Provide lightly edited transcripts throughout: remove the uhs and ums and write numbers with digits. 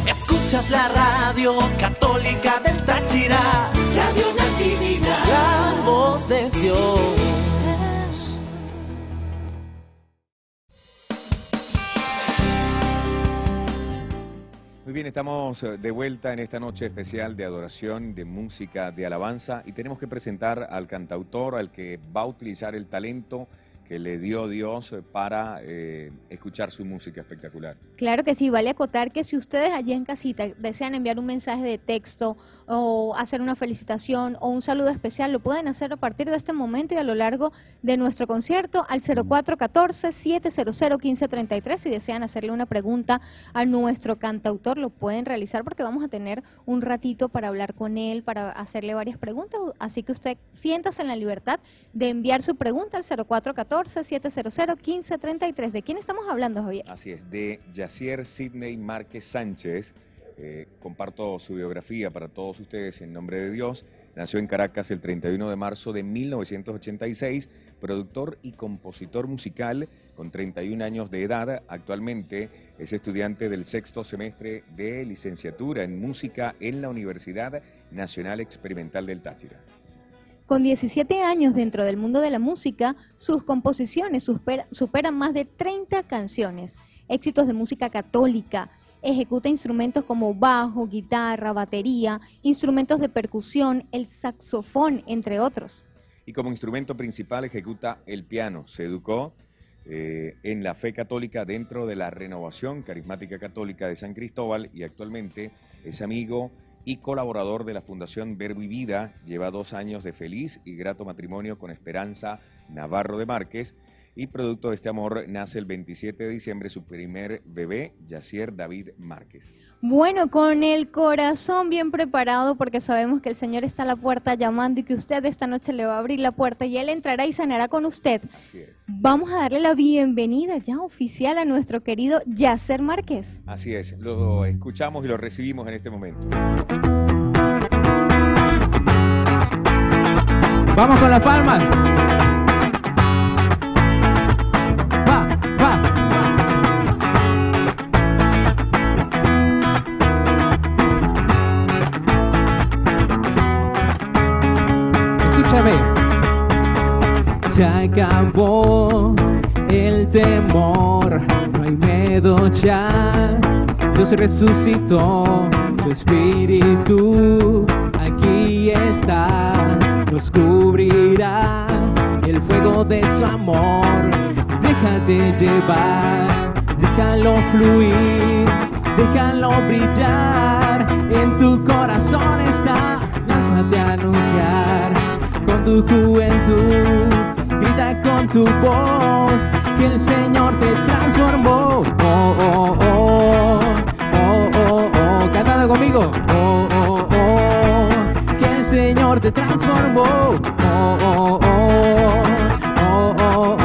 Escuchas la radio católica del Táchira, Radio Natividad, la voz de Dios. Muy bien, estamos de vuelta en esta noche especial de adoración, de música, de alabanza, y tenemos que presentar al cantautor, al que va a utilizar el talento que le dio Dios para escuchar su música espectacular. Claro que sí, vale acotar que si ustedes allí en casita desean enviar un mensaje de texto o hacer una felicitación o un saludo especial, lo pueden hacer a partir de este momento y a lo largo de nuestro concierto al 0414-700-1533. Si desean hacerle una pregunta a nuestro cantautor, lo pueden realizar porque vamos a tener un ratito para hablar con él, para hacerle varias preguntas, así que usted siéntase en la libertad de enviar su pregunta al 0414-700-1533. ¿De quién estamos hablando, Javier? Así es, de Yacier Sidney Márquez Sánchez. Comparto su biografía para todos ustedes en nombre de Dios. Nació en Caracas el 31 de marzo de 1986, productor y compositor musical con 31 años de edad. Actualmente es estudiante del 6º semestre de licenciatura en música en la Universidad Nacional Experimental del Táchira. Con 17 años dentro del mundo de la música, sus composiciones superan más de 30 canciones, éxitos de música católica. Ejecuta instrumentos como bajo, guitarra, batería, instrumentos de percusión, el saxofón, entre otros. Y como instrumento principal ejecuta el piano. Se educó en la fe católica dentro de la Renovación Carismática Católica de San Cristóbal y actualmente es amigo y colaborador de la Fundación Verbo y Vida. Lleva 2 años de feliz y grato matrimonio con Esperanza Navarro de Márquez, y producto de este amor nace el 27 de diciembre su primer bebé, Yacier David Márquez. Bueno, con el corazón bien preparado porque sabemos que el Señor está a la puerta llamando y que usted esta noche le va a abrir la puerta y Él entrará y sanará con usted. Así es. Vamos a darle la bienvenida ya oficial a nuestro querido Yacier Márquez. Así es, lo escuchamos y lo recibimos en este momento. Vamos con las palmas. Escúchame. Se acabó el temor, no hay miedo ya. Dios resucitó, su espíritu aquí está. Nos cubrirá el fuego de su amor. Déjate llevar, déjalo fluir, déjalo brillar. En tu corazón está, lánzate a anunciar con tu juventud. Grita con tu voz que el Señor te transformó. Oh, oh, oh, oh, oh, oh. Cantando conmigo. Oh, oh, oh, que el Señor te transformó. Oh, oh, oh, oh, oh,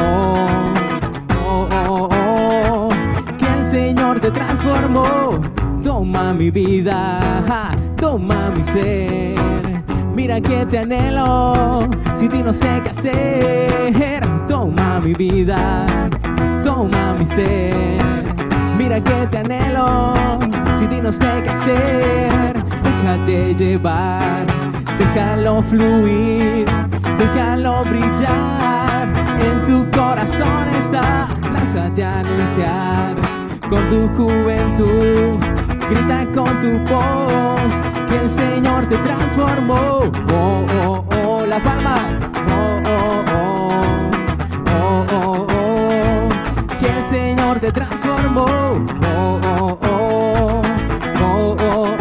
oh, oh, oh, que el Señor te transformó. Toma mi vida, toma mi ser. Mira que te anhelo, sin ti no sé qué hacer. Toma mi vida, toma mi ser. Mira que te anhelo, sin ti no sé qué hacer. Déjate llevar, déjalo fluir, déjalo brillar. En tu corazón está, lánzate a anunciar con tu juventud. Grita con tu voz que el Señor te transformó. Oh, oh, oh, la palma. Oh, oh, oh, oh, oh, oh, que el Señor te transformó. Oh, oh, oh, oh, oh,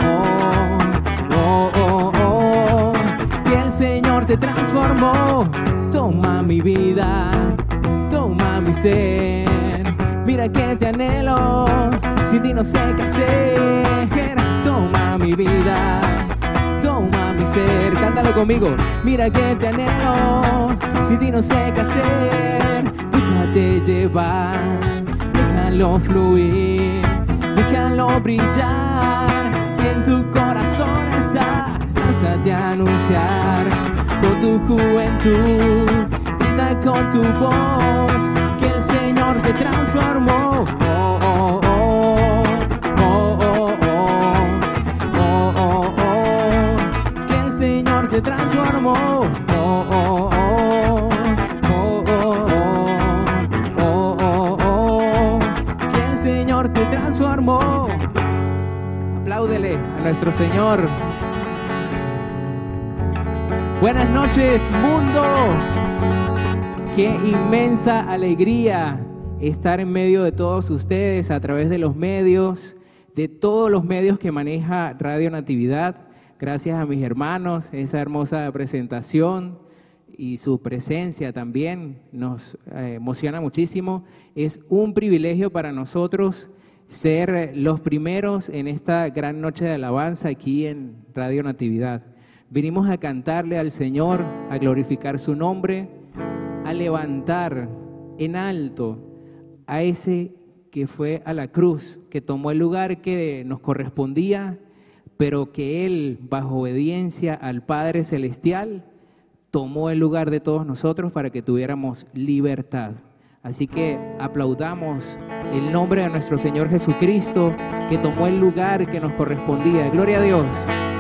oh, oh, oh, que el Señor te transformó. Toma mi vida, toma mi ser. Mira que te anhelo, sin ti no sé qué hacer. Toma mi vida, toma mi ser. Cántalo conmigo. Mira que te anhelo, sin ti no sé qué hacer. Déjate llevar, déjalo fluir, déjalo brillar. En tu corazón está, lánzate a anunciar con tu juventud. Grita con tu voz que el Señor te transformó. Oh, oh, oh, oh, oh, oh. te transformó. Oh, oh, oh, oh, oh, oh, oh, oh, oh, que el Señor te transformó. Apláudele a nuestro Señor. Buenas noches, mundo. Qué inmensa alegría estar en medio de todos ustedes a través de los medios, de todos los medios que maneja Radio Natividad. Gracias a mis hermanos, esa hermosa presentación y su presencia también nos emociona muchísimo. Es un privilegio para nosotros ser los primeros en esta gran noche de alabanza aquí en Radio Natividad. Vinimos a cantarle al Señor, a glorificar su nombre, a levantar en alto a ese que fue a la cruz, que tomó el lugar que nos correspondía, pero que Él, bajo obediencia al Padre Celestial, tomó el lugar de todos nosotros para que tuviéramos libertad. Así que aplaudamos el nombre de nuestro Señor Jesucristo, que tomó el lugar que nos correspondía. Gloria a Dios.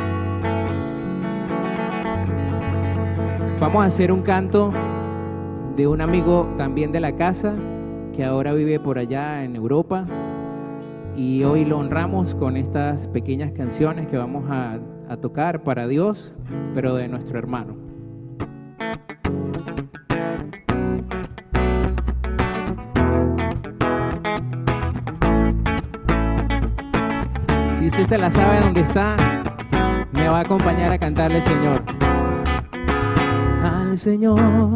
Vamos a hacer un canto de un amigo también de la casa, que ahora vive por allá en Europa, y hoy lo honramos con estas pequeñas canciones que vamos a tocar para Dios, pero de nuestro hermano. Si usted se la sabe dónde está, me va a acompañar a cantarle, Señor. Al Señor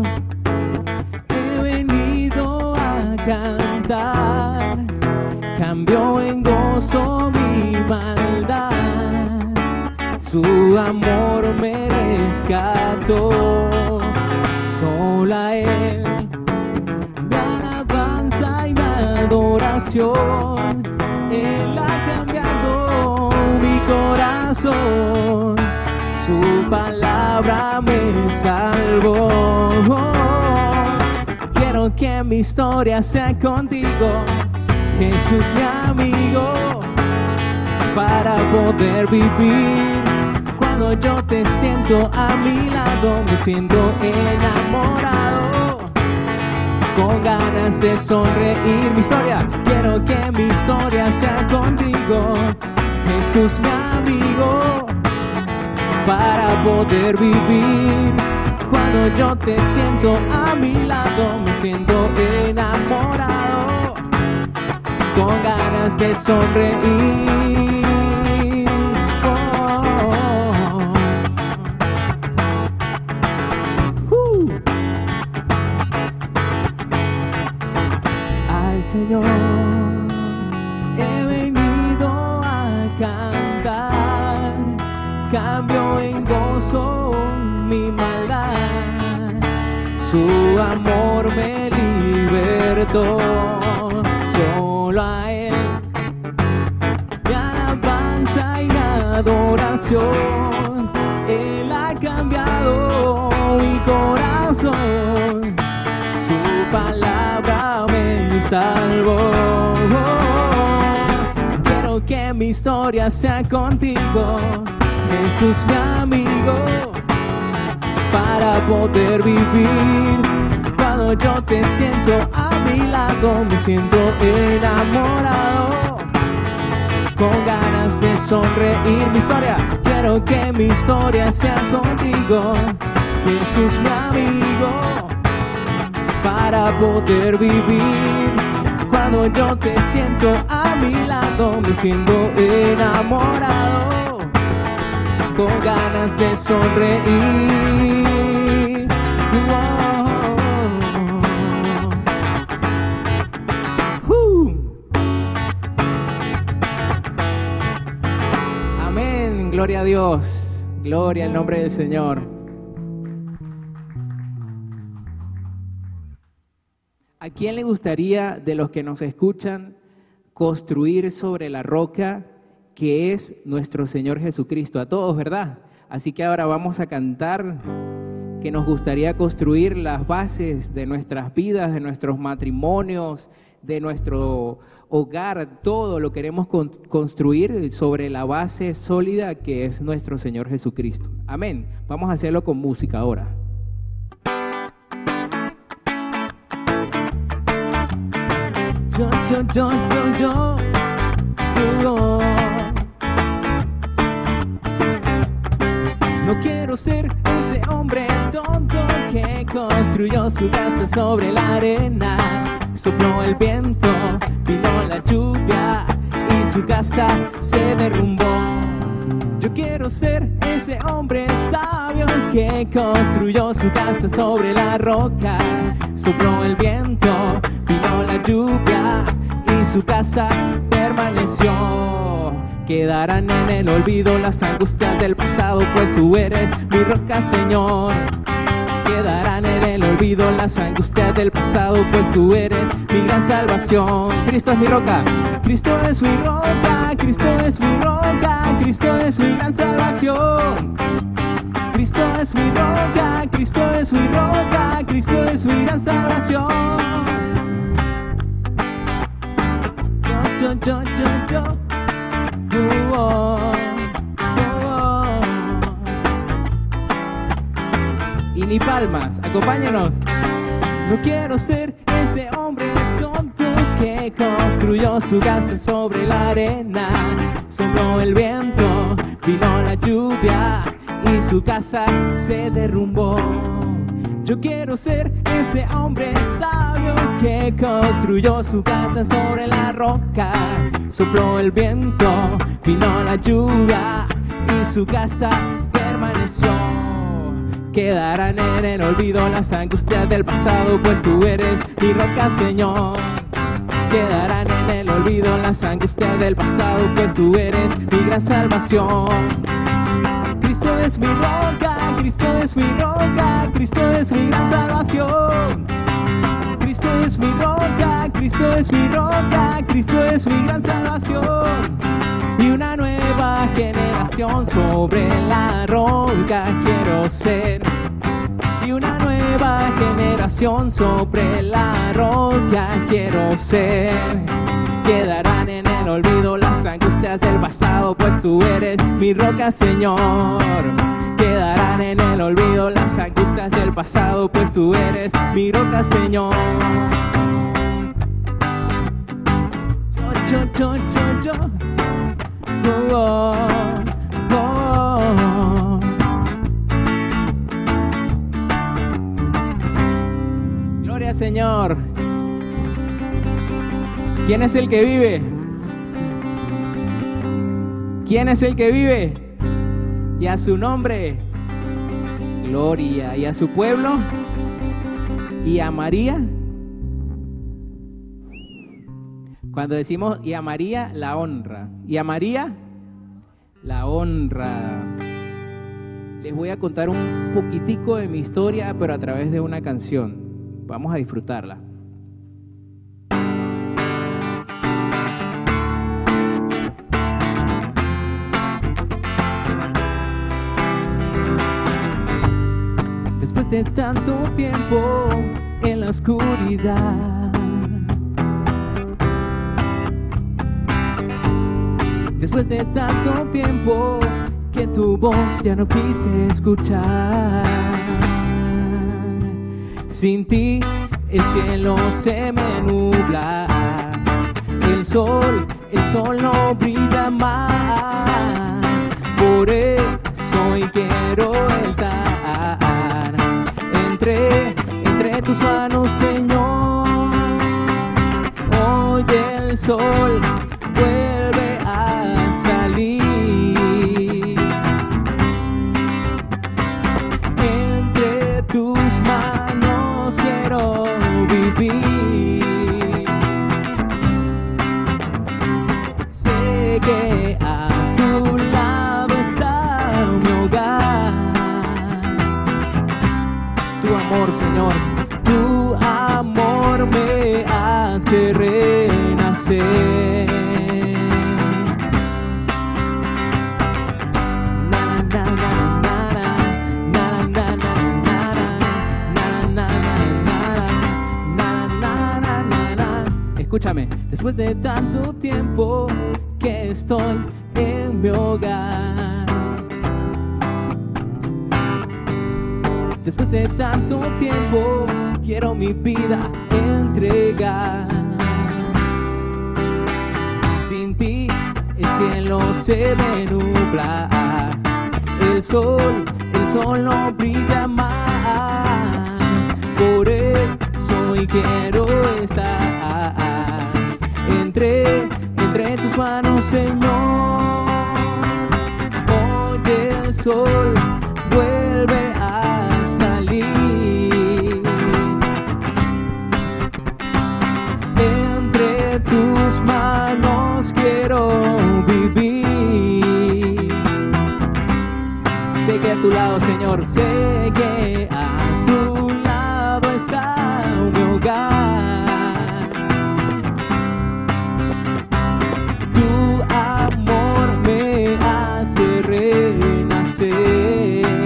he venido a cantar, cambió en gozo mi maldad, su amor me rescató, solo a Él mi alabanza y mi adoración, Él ha cambiado mi corazón, su palabra me salvó. Quiero que mi historia sea contigo, Jesús mi amigo, para poder vivir. Cuando yo te siento a mi lado, me siento enamorado, con ganas de sonreír. Mi historia, quiero que mi historia sea contigo, Jesús mi amigo, para poder vivir. Cuando yo te siento a mi lado, me siento enamorado, con ganas de sonreír. Al Señor he venido a cantar, cambio en gozo mi maldad, su amor me libertó, solo a Él mi alabanza y mi adoración, Él ha cambiado mi corazón, su palabra me salvó. Quiero que mi historia sea contigo, Jesús mi amigo, para poder vivir. Cuando yo te siento a mi lado, me siento enamorado, con ganas de sonreír. Mi historia, quiero que mi historia sea contigo, Jesús mi amigo, para poder vivir. Cuando yo te siento a mi lado, me siento enamorado, con ganas de sonreír. Amén, gloria a Dios, gloria al nombre del Señor. ¿A quién le gustaría, de los que nos escuchan, construir sobre la roca que es nuestro Señor Jesucristo? A todos, ¿verdad? Así que ahora vamos a cantar que nos gustaría construir las bases de nuestras vidas, de nuestros matrimonios, de nuestro hogar. Todo lo queremos construir sobre la base sólida que es nuestro Señor Jesucristo. Amén. Vamos a hacerlo con música ahora. No quiero ser ese hombre tonto que construyó su casa sobre la arena. Sopló el viento, vino la lluvia y su casa se derrumbó. Yo quiero ser ese hombre sabio que construyó su casa sobre la roca. Sopló el viento, vino la lluvia y su casa permaneció. Quedarán en el olvido las angustias del pasado, pues tú eres mi roca, Señor. Quedarán en el olvido las angustias del pasado, pues tú eres mi gran salvación. Cristo es mi roca, Cristo es mi roca, Cristo es mi roca, Cristo es mi gran salvación. Cristo es mi roca, Cristo es mi roca, Cristo es mi gran salvación. Yo. Y ni palmas, acompáñenos. No quiero ser ese hombre tonto que construyó su casa sobre la arena. Sopló el viento, vino la lluvia y su casa se derrumbó. Yo quiero ser ese hombre sabio que construyó su casa sobre la roca. Sopló el viento, vino la lluvia y su casa permaneció. Quedarán en el olvido las angustias del pasado, pues tú eres mi roca, Señor. Quedarán en el olvido las angustias del pasado, pues tú eres mi gran salvación. Cristo es mi roca, Cristo es mi roca, Cristo es mi gran salvación. Cristo es mi roca, Cristo es mi roca, Cristo es mi gran salvación. Y una nueva generación sobre la roca quiero ser. Y una nueva generación sobre la roca quiero ser. Quedarán en el olvido las angustias del pasado, pues tú eres mi roca, Señor. Quedarán en el olvido las angustias del pasado, pues tú eres mi roca, Señor. Yo. Oh. Gloria al Señor. ¿Quién es el que vive? ¿Quién es el que vive? Y a su nombre, gloria. Y a su pueblo, y a María. Cuando decimos y a María, la honra. Y a María, la honra. Les voy a contar un poquitico de mi historia, pero a través de una canción. Vamos a disfrutarla. Después de tanto tiempo en la oscuridad, después de tanto tiempo que tu voz ya no quise escuchar, sin ti el cielo se me nubla, el sol no brilla más, por eso hoy quiero estar entre tus manos, Señor. Hoy el sol vuelve a salir, entre tus manos quiero vivir. Sé que a tu lado está mi hogar. Tu amor, Señor, tu amor me hace renacer. escúchame. Después de tanto tiempo que estoy en mi hogar, después de tanto tiempo quiero mi vida entregar. Sin ti el cielo se me nubla, el sol no brilla más. Por eso hoy quiero estar entre tus manos, Señor. Hoy el sol vuelve a salir. Entre tus manos quiero vivir. Sé que a tu lado, Señor, sé que a tu lado está mi hogar. Tu amor me hace renacer.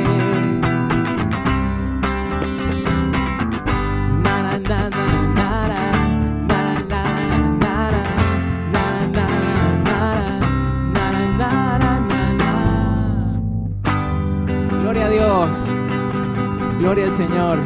Na na na na na na na na na na na. Gloria a Dios, gloria al Señor.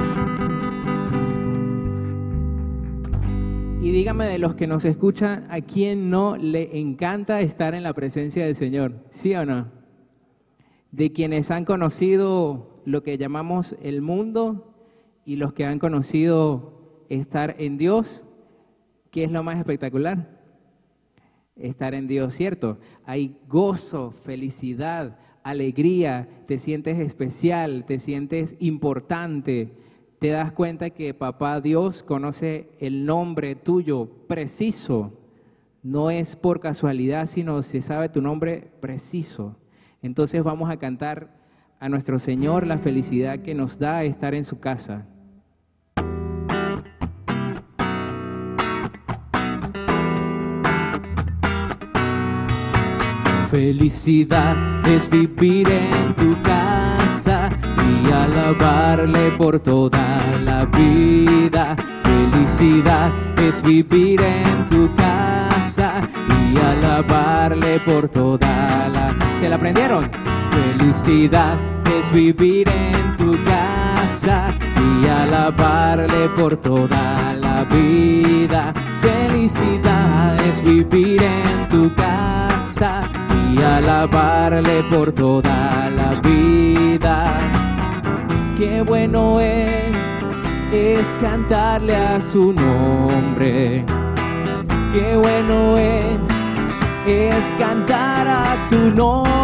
Y dígame, de los que nos escuchan, ¿a quién no le encanta estar en la presencia del Señor? ¿Sí o no? De quienes han conocido lo que llamamos el mundo y los que han conocido estar en Dios, ¿qué es lo más espectacular? Estar en Dios, ¿cierto? Hay gozo, felicidad, alegría, te sientes especial, te sientes importante. Te das cuenta que Papá Dios conoce el nombre tuyo preciso. No es por casualidad, sino se sabe tu nombre preciso. Entonces vamos a cantar a nuestro Señor la felicidad que nos da estar en su casa. Felicidad es vivir en tu casa y alabarle por toda la vida. Felicidad es vivir en tu casa y alabarle por toda la... ¿Se la aprendieron? Felicidad es vivir en tu casa y alabarle por toda la vida. Felicidad es vivir en tu casa y alabarle por toda la vida. Qué bueno es cantarle a su nombre. Qué bueno es cantar a tu nombre.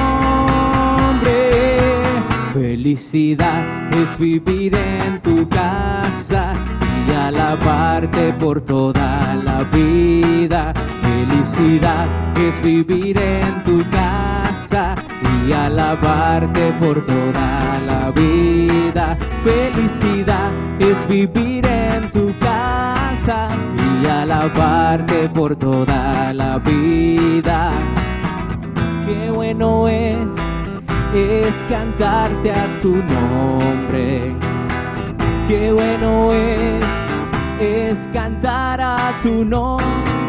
Felicidad es vivir en tu casa y alabarte por toda la vida. Felicidad es vivir en tu casa y alabarte por toda la vida. Felicidad es vivir en tu casa y alabarte por toda la vida. Qué bueno es cantarte a tu nombre. Qué bueno es cantar a tu nombre.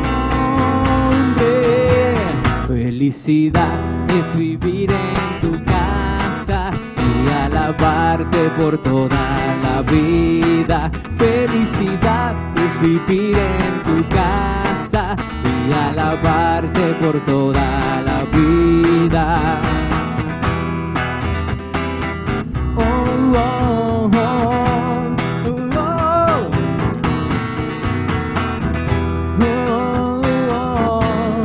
Felicidad es vivir en tu casa y alabarte por toda la vida. Felicidad es vivir en tu casa y alabarte por toda la vida. Oh, oh, oh, oh, oh, oh.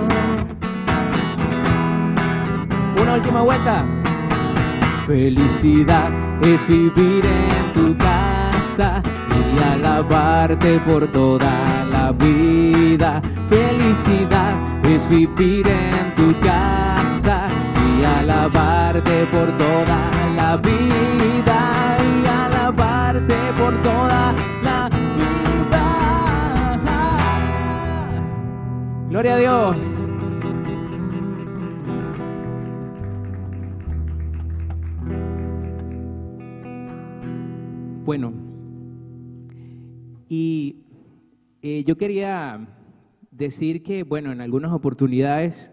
Una última vuelta. Felicidad es vivir en tu casa y alabarte por toda la vida. Felicidad es vivir en tu casa y alabarte por toda la vida. Y alabarte por toda la vida. Gloria a Dios. Bueno, y Yo quería decir que, bueno, en algunas oportunidades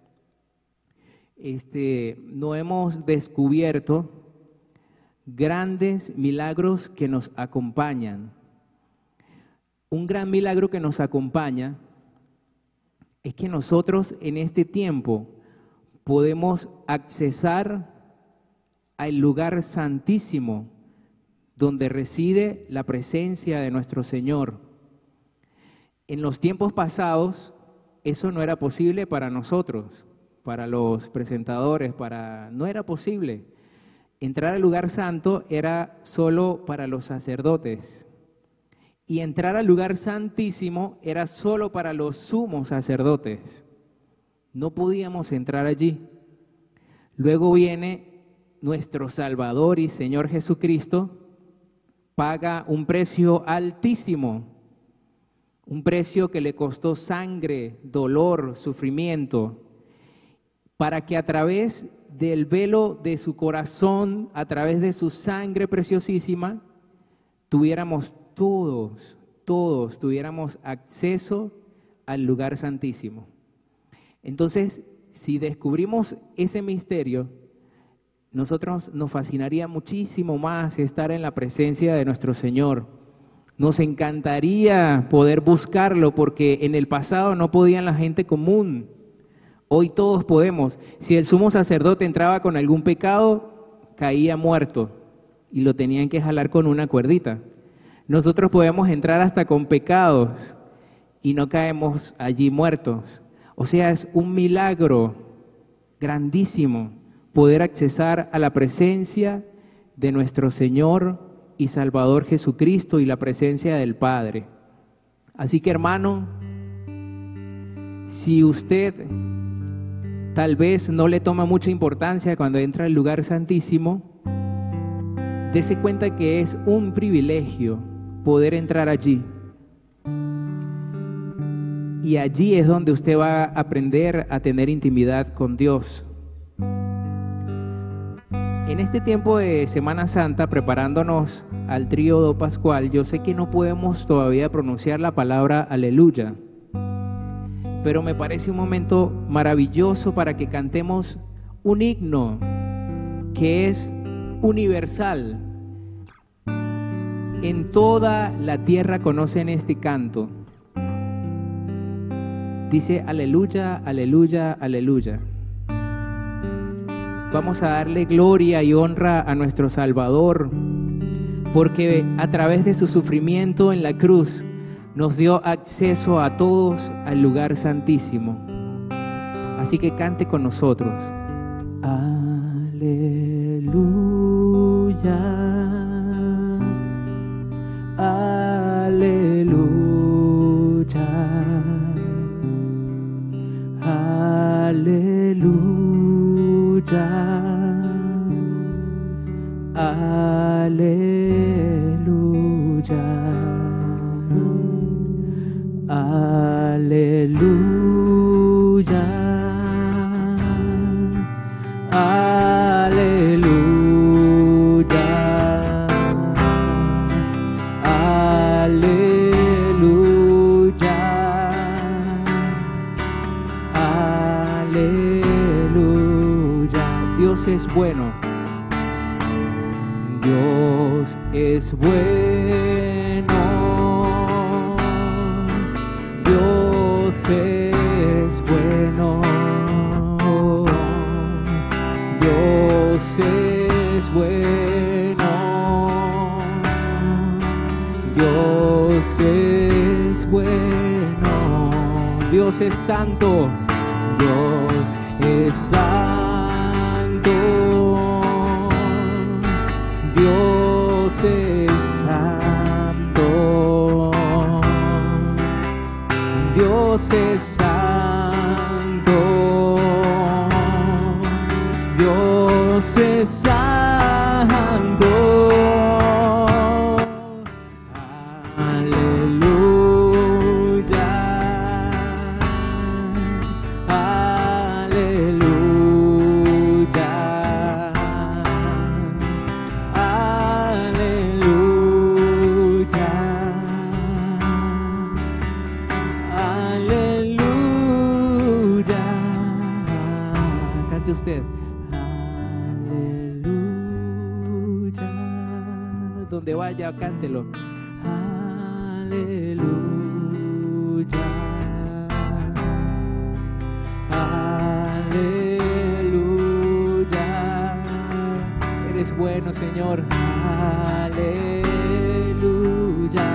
no hemos descubierto grandes milagros que nos acompañan. Un gran milagro que nos acompaña es que nosotros en este tiempo podemos accesar al lugar santísimo donde reside la presencia de nuestro Señor. En los tiempos pasados eso no era posible para nosotros, para los presentadores, no era posible. Entrar al lugar santo era solo para los sacerdotes. Y entrar al lugar santísimo era solo para los sumos sacerdotes. No podíamos entrar allí. Luego viene nuestro Salvador y Señor Jesucristo, paga un precio altísimo, un precio que le costó sangre, dolor, sufrimiento, para que a través del velo de su corazón, a través de su sangre preciosísima, tuviéramos todos tuviéramos acceso al lugar santísimo. Entonces, si descubrimos ese misterio, nosotros nos fascinaría muchísimo más estar en la presencia de nuestro Señor. Nos encantaría poder buscarlo porque en el pasado no podían la gente común. Hoy todos podemos. Si el sumo sacerdote entraba con algún pecado, caía muerto y lo tenían que jalar con una cuerdita. Nosotros podemos entrar hasta con pecados y no caemos allí muertos. O sea, es un milagro grandísimo poder accesar a la presencia de nuestro Señor y Salvador Jesucristo y la presencia del Padre. Así que, hermano, si usted tal vez no le toma mucha importancia cuando entra al lugar santísimo, dése cuenta que es un privilegio poder entrar allí. Y allí es donde usted va a aprender a tener intimidad con Dios. En este tiempo de Semana Santa, preparándonos al tríodo pascual, yo sé que no podemos todavía pronunciar la palabra aleluya, pero me parece un momento maravilloso para que cantemos un himno que es universal. En toda la tierra conocen este canto. Dice aleluya, aleluya, aleluya. Vamos a darle gloria y honra a nuestro Salvador, porque a través de su sufrimiento en la cruz nos dio acceso a todos al lugar santísimo. Así que cante con nosotros. Aleluya. Aleluya, aleluya, aleluya, aleluya, aleluya. Dios es bueno. Dios es bueno. Dios es bueno. Dios es bueno. Dios es bueno. Dios es santo. Dios es santo. Dios es santo. Dios es santo. Dios es santo. cante usted. Aleluya. Donde vaya, cántelo. Aleluya. Aleluya. Eres bueno, Señor. Aleluya.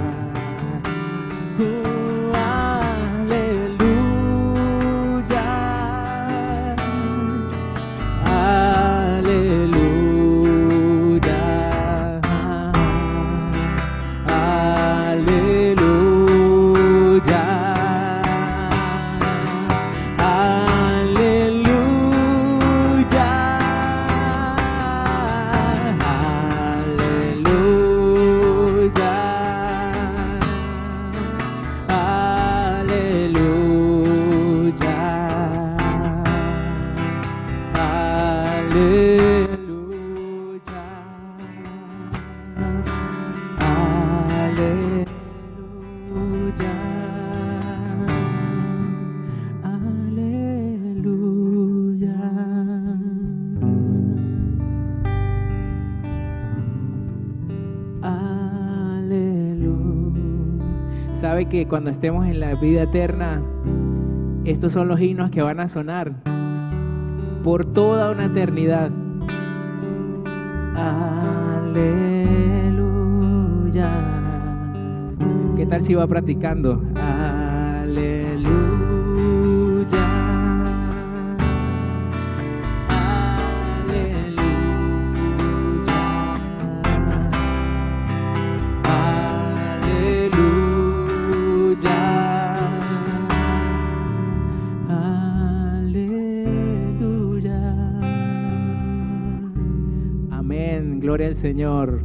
Sabe que cuando estemos en la vida eterna, estos son los himnos que van a sonar por toda una eternidad. Aleluya. ¿Qué tal si va practicando? Aleluya. Gloria al Señor.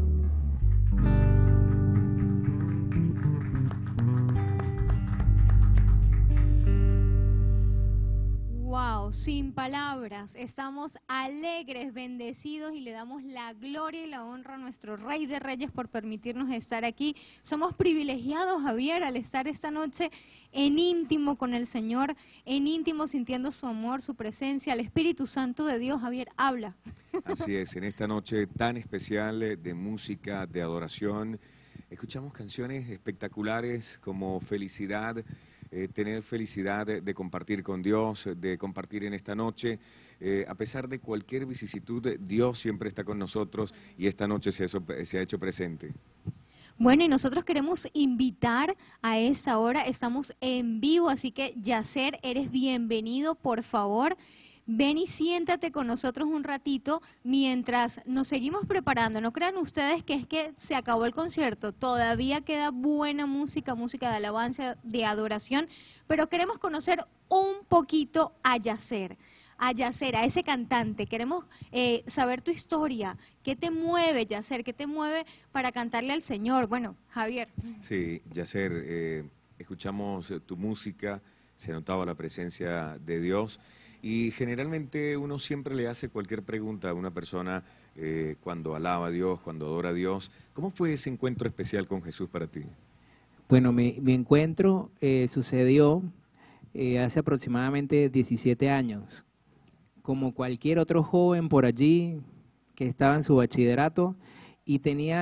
Wow, sin palabras. Estamos alegres, bendecidos y le damos la gloria y la honra a nuestro Rey de Reyes por permitirnos estar aquí. Somos privilegiados, Javier, al estar esta noche en íntimo con el Señor, en íntimo sintiendo su amor, su presencia, el Espíritu Santo de Dios. Javier, habla. Así es, en esta noche tan especial de música, de adoración, escuchamos canciones espectaculares como Felicidad, tener felicidad de compartir con Dios, de compartir en esta noche. A pesar de cualquier vicisitud, Dios siempre está con nosotros y esta noche se ha hecho presente. Bueno, y nosotros queremos invitar a esta hora, estamos en vivo, así que Yacer, eres bienvenido, por favor. Ven y siéntate con nosotros un ratito mientras nos seguimos preparando. No crean ustedes que es que se acabó el concierto. Todavía queda buena música, música de alabanza, de adoración, pero queremos conocer un poquito a Yacer, a ese cantante. Queremos saber tu historia. ¿Qué te mueve, Yacer? ¿Qué te mueve para cantarle al Señor? Bueno, Javier. Sí, Yacer, escuchamos tu música, se notaba la presencia de Dios. Y generalmente uno siempre le hace cualquier pregunta a una persona cuando alaba a Dios, cuando adora a Dios. ¿Cómo fue ese encuentro especial con Jesús para ti? Bueno, mi encuentro sucedió hace aproximadamente 17 años. Como cualquier otro joven por allí que estaba en su bachillerato y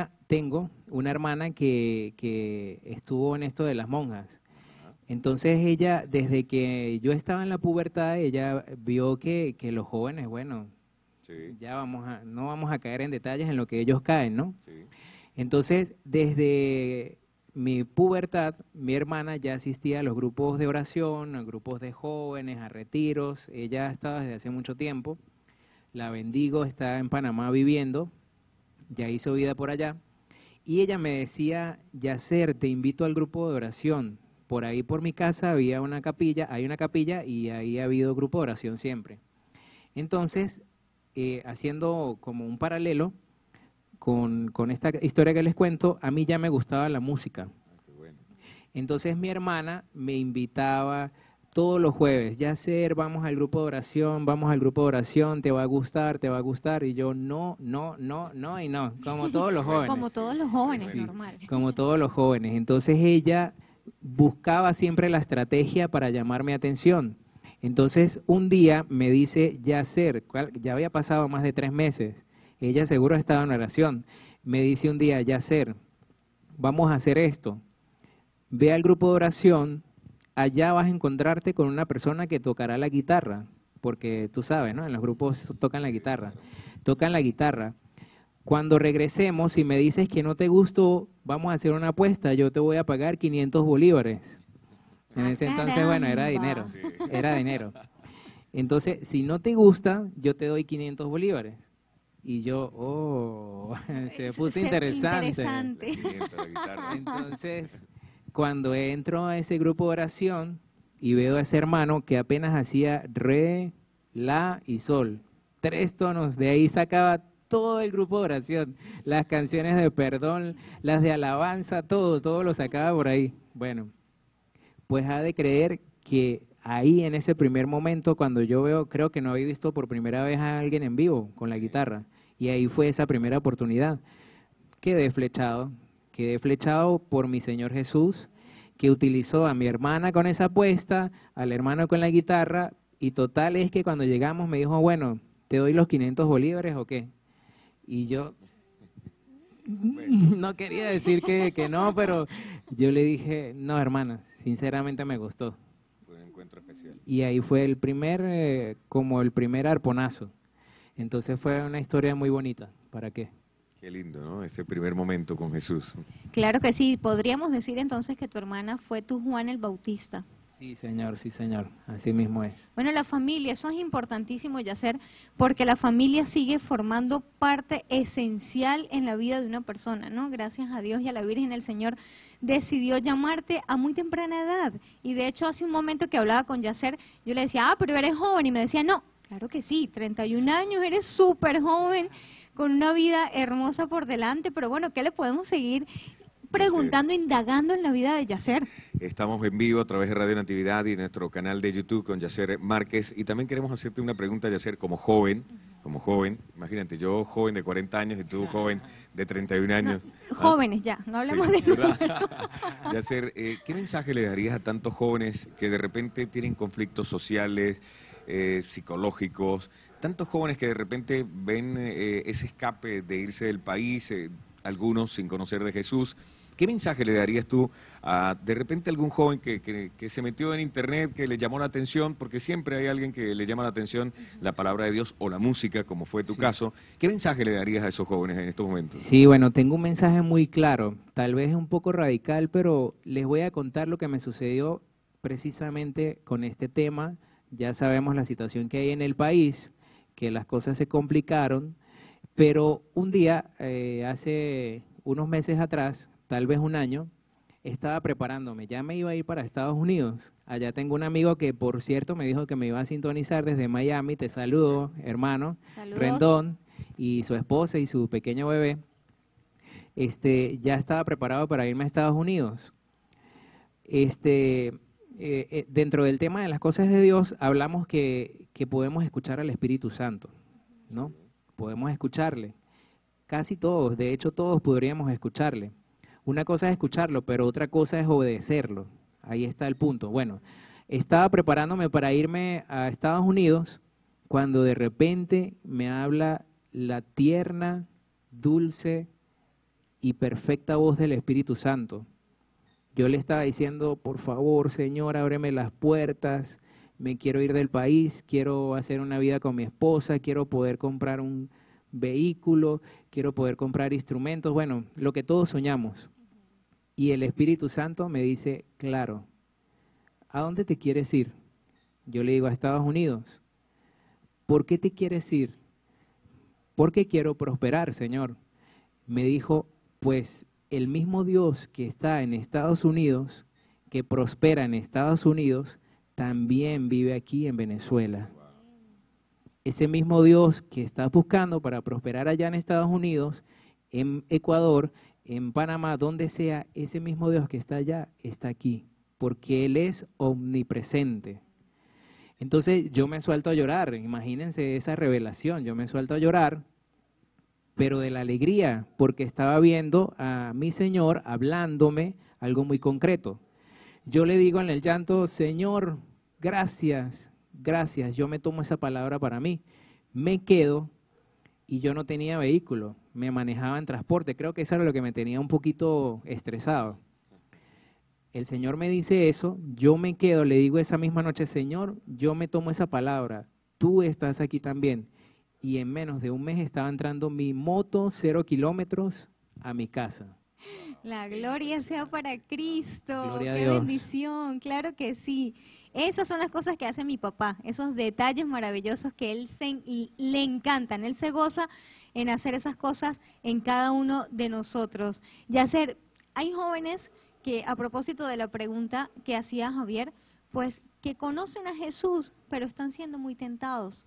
tengo una hermana que estuvo en esto de las monjas. Entonces ella, desde que yo estaba en la pubertad, ella vio que los jóvenes, bueno, sí, ya no vamos a caer en detalles en lo que ellos caen, ¿no? Sí. Entonces, desde mi pubertad, mi hermana ya asistía a los grupos de oración, a grupos de jóvenes, a retiros. Ella estaba desde hace mucho tiempo. La bendigo, está en Panamá viviendo, ya hizo vida por allá. Y ella me decía, Yacer, te invito al grupo de oración. Por ahí por mi casa hay una capilla y ahí ha habido grupo de oración siempre. Entonces, haciendo como un paralelo con esta historia que les cuento, a mí ya me gustaba la música. Entonces mi hermana me invitaba todos los jueves, Yacer, vamos al grupo de oración, te va a gustar, y yo no, como todos los jóvenes. Como todos los jóvenes, sí, normal. Como todos los jóvenes. Entonces ella buscaba siempre la estrategia para llamar mi atención. Entonces, un día me dice Yacer, ya había pasado más de 3 meses, ella seguro estaba en oración, me dice un día, Yacer, vamos a hacer esto, ve al grupo de oración, allá vas a encontrarte con una persona que tocará la guitarra, porque tú sabes, ¿no? En los grupos tocan la guitarra. Cuando regresemos, si me dices que no te gustó, vamos a hacer una apuesta, yo te voy a pagar 500 bolívares. En ese entonces, bueno, era dinero, era dinero. Entonces, si no te gusta, yo te doy 500 bolívares. Y yo, se puso interesante. Entonces, cuando entro a ese grupo de oración y veo a ese hermano que apenas hacía re, la y sol, 3 tonos, de ahí sacaba todo el grupo de oración, las canciones de perdón, las de alabanza, todo lo sacaba por ahí. Bueno, pues ha de creer que ahí en ese primer momento, cuando yo veo, creo que no había visto por primera vez a alguien en vivo con la guitarra, y ahí fue esa primera oportunidad. Quedé flechado por mi Señor Jesús, que utilizó a mi hermana con esa apuesta, al hermano con la guitarra, y total es que cuando llegamos me dijo, bueno, ¿te doy los 500 bolívares o qué? Y yo no quería decir que no, pero yo le dije, no, hermana, sinceramente me gustó. Fue un encuentro especial. Y ahí fue el primer, como el primer arponazo. Entonces fue una historia muy bonita. ¿Para qué? Qué lindo, ¿no? Ese primer momento con Jesús. Claro que sí. Podríamos decir entonces que tu hermana fue tu Juan el Bautista. Sí, señor, así mismo es. Bueno, la familia, eso es importantísimo, Yacer, porque la familia sigue formando parte esencial en la vida de una persona, ¿no? Gracias a Dios y a la Virgen, el Señor decidió llamarte a muy temprana edad. Y de hecho, hace un momento que hablaba con Yacer, yo le decía, pero eres joven, y me decía, no, claro que sí, 31 años, eres súper joven, con una vida hermosa por delante, pero bueno, ¿qué le podemos seguir preguntando, indagando en la vida de Yacer? Estamos en vivo a través de Radio Natividad y nuestro canal de YouTube con Yacer Márquez, y también queremos hacerte una pregunta, Yacer, como joven, imagínate, yo joven de 40 años y tú joven de 31 años. No, jóvenes ya, no hablemos sí, de Yacer, ¿qué mensaje le darías a tantos jóvenes que de repente tienen conflictos sociales, psicológicos, tantos jóvenes que de repente ven ese escape de irse del país, algunos sin conocer de Jesús? ¿Qué mensaje le darías tú a de repente algún joven que se metió en internet, que le llamó la atención, porque siempre hay alguien que le llama la atención la palabra de Dios o la música, como fue tu caso? ¿Qué mensaje le darías a esos jóvenes en estos momentos? Sí, bueno, tengo un mensaje muy claro, tal vez un poco radical, pero les voy a contar lo que me sucedió precisamente con este tema. Ya sabemos la situación que hay en el país, que las cosas se complicaron, pero un día, hace unos meses atrás, tal vez un año, estaba preparándome, ya me iba a ir para Estados Unidos. Allá tengo un amigo que, por cierto, me dijo que me iba a sintonizar desde Miami. Te saludo, hermano. Saludos. Rendón, y su esposa y su pequeño bebé. Ya estaba preparado para irme a Estados Unidos. Dentro del tema de las cosas de Dios, hablamos que podemos escuchar al Espíritu Santo, ¿no? Podemos escucharle. Casi todos, de hecho todos podríamos escucharle. Una cosa es escucharlo, pero otra cosa es obedecerlo. Ahí está el punto. Bueno, estaba preparándome para irme a Estados Unidos cuando de repente me habla la tierna, dulce y perfecta voz del Espíritu Santo. Yo le estaba diciendo, por favor, Señor, ábreme las puertas, me quiero ir del país, quiero hacer una vida con mi esposa, quiero poder comprar un vehículo, quiero poder comprar instrumentos, bueno, lo que todos soñamos. Y el Espíritu Santo me dice, claro, ¿a dónde te quieres ir? Yo le digo, a Estados Unidos. ¿Por qué te quieres ir? Porque quiero prosperar, Señor. Me dijo, pues el mismo Dios que está en Estados Unidos, que prospera en Estados Unidos, también vive aquí en Venezuela. Ese mismo Dios que estás buscando para prosperar allá en Estados Unidos, en Ecuador, en Panamá, donde sea, ese mismo Dios que está allá, está aquí, porque Él es omnipresente. Entonces yo me suelto a llorar, imagínense esa revelación, yo me suelto a llorar, pero de la alegría, porque estaba viendo a mi Señor hablándome algo muy concreto. Yo le digo en el llanto, Señor, gracias gracias, yo me tomo esa palabra para mí. Me quedo y yo no tenía vehículo, me manejaba en transporte. Creo que eso era lo que me tenía un poquito estresado. El Señor me dice eso, yo me quedo, le digo esa misma noche, Señor, yo me tomo esa palabra, tú estás aquí también. Y en menos de un mes estaba entrando mi moto 0 kilómetros a mi casa. La gloria sea para Cristo. Gloria a Qué Dios. bendición, claro que sí. Esas son las cosas que hace mi papá, esos detalles maravillosos que le encantan. Él se goza en hacer esas cosas en cada uno de nosotros. Yacer, hay jóvenes que, a propósito de la pregunta que hacía Javier, pues que conocen a Jesús, pero están siendo muy tentados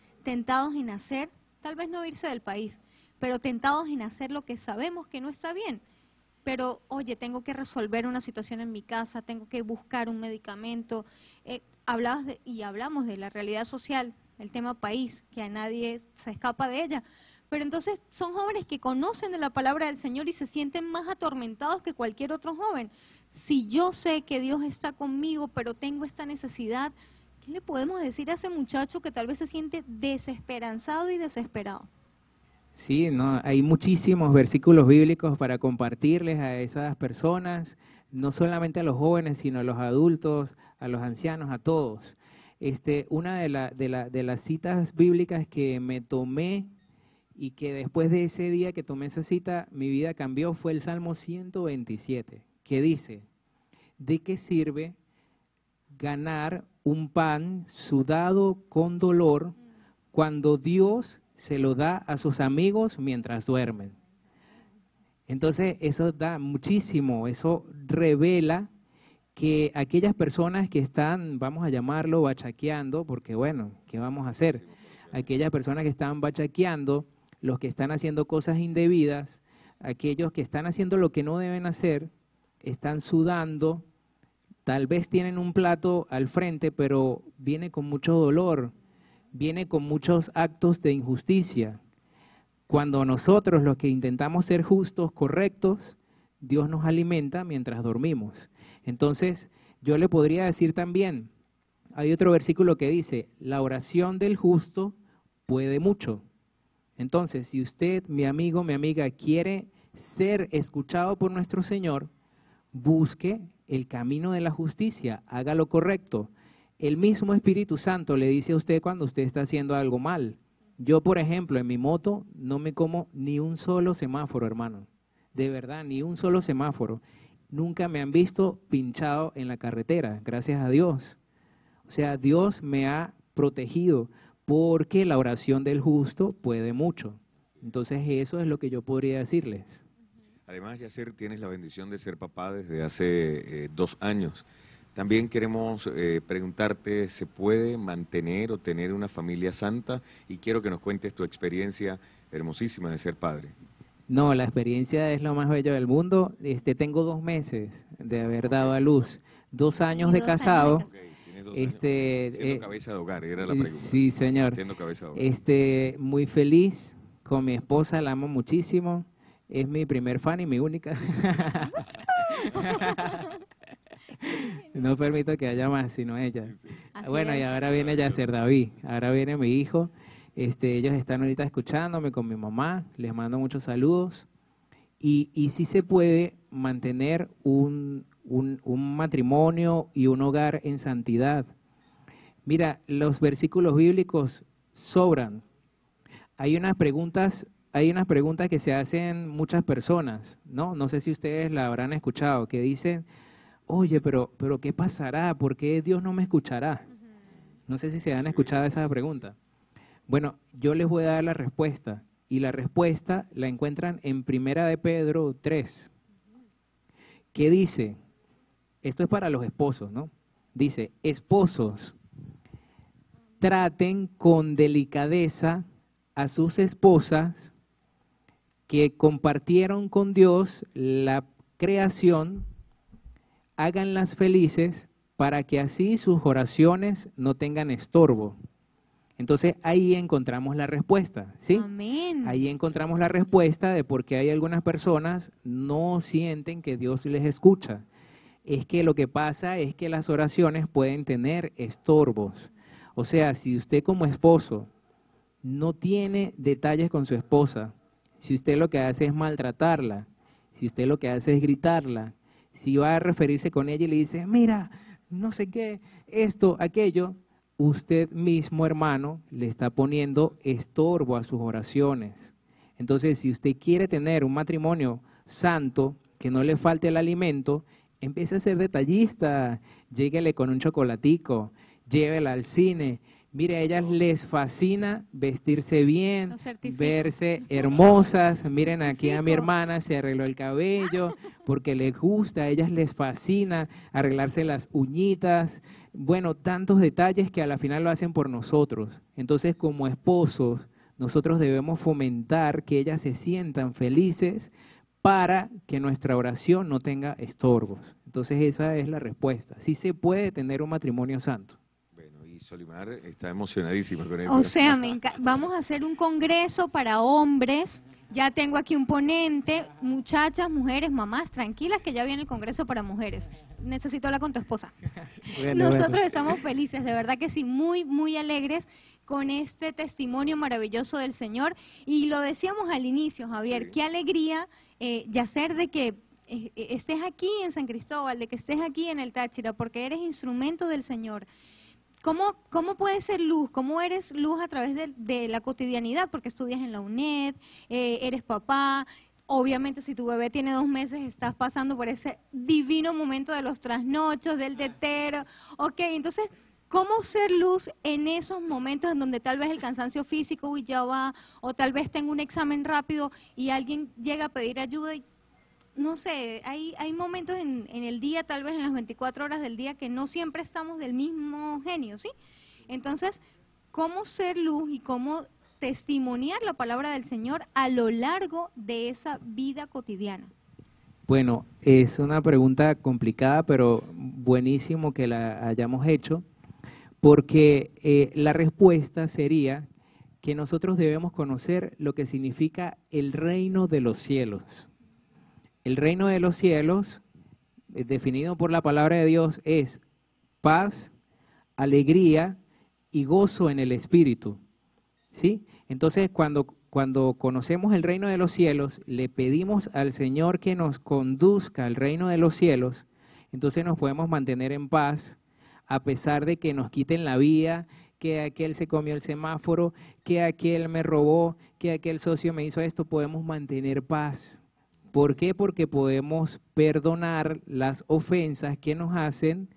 en hacer, tal vez no irse del país, pero tentados en hacer lo que sabemos que no está bien. Pero, oye, tengo que resolver una situación en mi casa, tengo que buscar un medicamento. Hablamos de la realidad social, el tema país, que a nadie se escapa de ella. Pero entonces son jóvenes que conocen de la palabra del Señor y se sienten más atormentados que cualquier otro joven. Si yo sé que Dios está conmigo, pero tengo esta necesidad, ¿qué le podemos decir a ese muchacho que tal vez se siente desesperanzado y desesperado? Sí, no, hay muchísimos versículos bíblicos para compartirles a esas personas, no solamente a los jóvenes, sino a los adultos, a los ancianos, a todos. Una de las citas bíblicas que me tomé y que después de ese día que tomé esa cita, mi vida cambió, fue el Salmo 127, que dice, ¿de qué sirve ganar un pan sudado con dolor cuando Dios se lo da a sus amigos mientras duermen? Entonces eso da muchísimo, eso revela que aquellas personas que están, vamos a llamarlo, bachaqueando, porque bueno, ¿qué vamos a hacer? Aquellas personas que están bachaqueando, los que están haciendo cosas indebidas, aquellos que están haciendo lo que no deben hacer, están sudando, tal vez tienen un plato al frente, pero viene con mucho dolor, viene con muchos actos de injusticia. Cuando nosotros, los que intentamos ser justos, correctos, Dios nos alimenta mientras dormimos. Entonces, yo le podría decir también, hay otro versículo que dice, la oración del justo puede mucho. Entonces, si usted, mi amigo, mi amiga, quiere ser escuchado por nuestro Señor, busque el camino de la justicia, haga lo correcto. El mismo Espíritu Santo le dice a usted cuando usted está haciendo algo mal. Yo, por ejemplo, en mi moto no me como ni un solo semáforo, hermano. De verdad, ni un solo semáforo. Nunca me han visto pinchado en la carretera, gracias a Dios. O sea, Dios me ha protegido porque la oración del justo puede mucho. Entonces, eso es lo que yo podría decirles. Además, Yacer, tienes la bendición de ser papá desde hace 2 años. También queremos preguntarte, ¿se puede mantener o tener una familia santa? Y quiero que nos cuentes tu experiencia hermosísima de ser padre. No, la experiencia es lo más bello del mundo. Tengo 2 meses de haber dado a luz, 2 años de casado. Okay, tienes 2 años. Siendo cabeza de hogar, era la pregunta. Sí, señor. Siendo cabeza de hogar. Muy feliz con mi esposa, la amo muchísimo. Es mi primer fan y mi única. No permito que haya más, sino ella. Bueno, y ahora viene Yacer David, ahora viene mi hijo. Ellos están ahorita escuchándome con mi mamá, les mando muchos saludos. Y sí se puede mantener un matrimonio y un hogar en santidad. Mira, los versículos bíblicos sobran. Hay unas preguntas que se hacen muchas personas, ¿no? No sé si ustedes la habrán escuchado, que dicen, oye, pero ¿qué pasará? ¿Por qué Dios no me escuchará? No sé si se han escuchado esa pregunta. Bueno, yo les voy a dar la respuesta, y la respuesta la encuentran en 1 de Pedro 3, que dice, esto es para los esposos, ¿no? Dice, esposos, traten con delicadeza a sus esposas que compartieron con Dios la creación, háganlas felices para que así sus oraciones no tengan estorbo. Entonces ahí encontramos la respuesta, ¿sí? Amén. Ahí encontramos la respuesta de por qué hay algunas personas no sienten que Dios les escucha. Es que lo que pasa es que las oraciones pueden tener estorbos. O sea, si usted como esposo no tiene detalles con su esposa, si usted lo que hace es maltratarla, si usted lo que hace es gritarla, si va a referirse con ella y le dice, mira, no sé qué, esto, aquello, usted mismo, hermano, le está poniendo estorbo a sus oraciones. Entonces, si usted quiere tener un matrimonio santo, que no le falte el alimento, empiece a ser detallista, lléguele con un chocolatico, llévela al cine. Mire, a ellas les fascina vestirse bien, verse hermosas. Miren aquí a mi hermana, se arregló el cabello porque les gusta, a ellas les fascina arreglarse las uñitas. Bueno, tantos detalles que a la final lo hacen por nosotros. Entonces, como esposos, nosotros debemos fomentar que ellas se sientan felices para que nuestra oración no tenga estorbos. Entonces, esa es la respuesta. Sí se puede tener un matrimonio santo. Solimar está emocionadísima con eso. O sea, vamos a hacer un congreso para hombres. Ya tengo aquí un ponente. Muchachas, mujeres, mamás, tranquilas que ya viene el congreso para mujeres. Necesito hablar con tu esposa. Nosotros estamos felices, de verdad que sí, muy, muy alegres con este testimonio maravilloso del Señor. Y lo decíamos al inicio, Javier, sí. Qué alegría, Yacer, de que estés aquí en San Cristóbal, de que estés aquí en el Táchira, porque eres instrumento del Señor. ¿Cómo puedes ser luz? ¿Cómo eres luz a través de la cotidianidad? Porque estudias en la UNED, eres papá. Obviamente, si tu bebé tiene 2 meses, estás pasando por ese divino momento de los trasnochos, del tetero. Ok, entonces, ¿cómo ser luz en esos momentos en donde tal vez el cansancio físico uy, ya va, o tal vez tengo un examen rápido y alguien llega a pedir ayuda y no sé, hay momentos en el día, tal vez en las 24 horas del día, que no siempre estamos del mismo genio, ¿sí? Entonces, ¿cómo ser luz y cómo testimoniar la palabra del Señor a lo largo de esa vida cotidiana? Bueno, es una pregunta complicada, pero buenísimo que la hayamos hecho, porque la respuesta sería que nosotros debemos conocer lo que significa el reino de los cielos. El reino de los cielos, definido por la palabra de Dios, es paz, alegría y gozo en el Espíritu. ¿Sí? Entonces, cuando conocemos el reino de los cielos, le pedimos al Señor que nos conduzca al reino de los cielos, entonces nos podemos mantener en paz, a pesar de que nos quiten la vida, que aquel se comió el semáforo, que aquel me robó, que aquel socio me hizo esto, podemos mantener paz. ¿Por qué? Porque podemos perdonar las ofensas que nos hacen,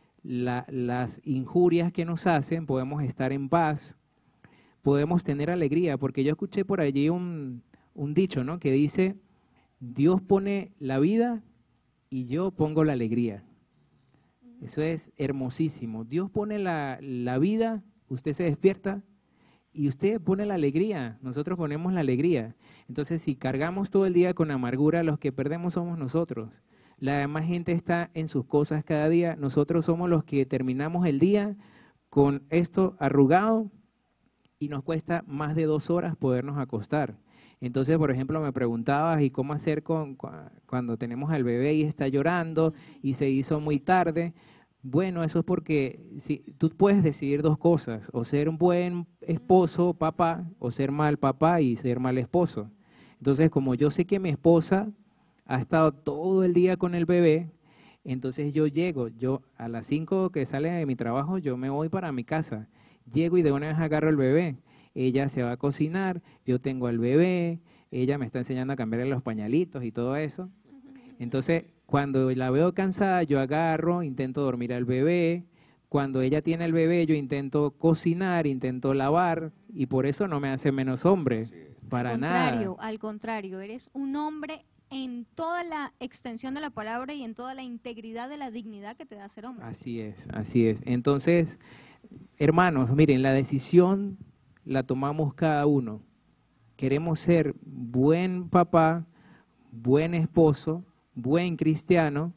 las injurias que nos hacen, podemos estar en paz, podemos tener alegría, porque yo escuché por allí un dicho, ¿no? Que dice, Dios pone la vida y yo pongo la alegría. Eso es hermosísimo. Dios pone la vida, usted se despierta y usted pone la alegría, nosotros ponemos la alegría. Entonces, si cargamos todo el día con amargura, los que perdemos somos nosotros. La demás gente está en sus cosas cada día, nosotros somos los que terminamos el día con esto arrugado y nos cuesta más de 2 horas podernos acostar. Entonces, por ejemplo, me preguntabas, ¿y cómo hacer cuando tenemos al bebé y está llorando y se hizo muy tarde? Bueno, eso es porque tú puedes decidir 2 cosas, o ser un buen esposo, papá, o ser mal papá y ser mal esposo. Entonces, como yo sé que mi esposa ha estado todo el día con el bebé, entonces yo a las 5 que sale de mi trabajo, yo me voy para mi casa. Llego y de una vez agarro el bebé. Ella se va a cocinar, yo tengo al bebé, ella me está enseñando a cambiarle los pañalitos y todo eso. Entonces, cuando la veo cansada, yo agarro, intento dormir al bebé. Cuando ella tiene el bebé, yo intento cocinar, intento lavar, y por eso no me hace menos hombre, para nada. Al contrario, eres un hombre en toda la extensión de la palabra y en toda la integridad de la dignidad que te da ser hombre. Así es, así es. Entonces, hermanos, miren, la decisión la tomamos cada uno. Queremos ser buen papá, buen esposo, buen cristiano,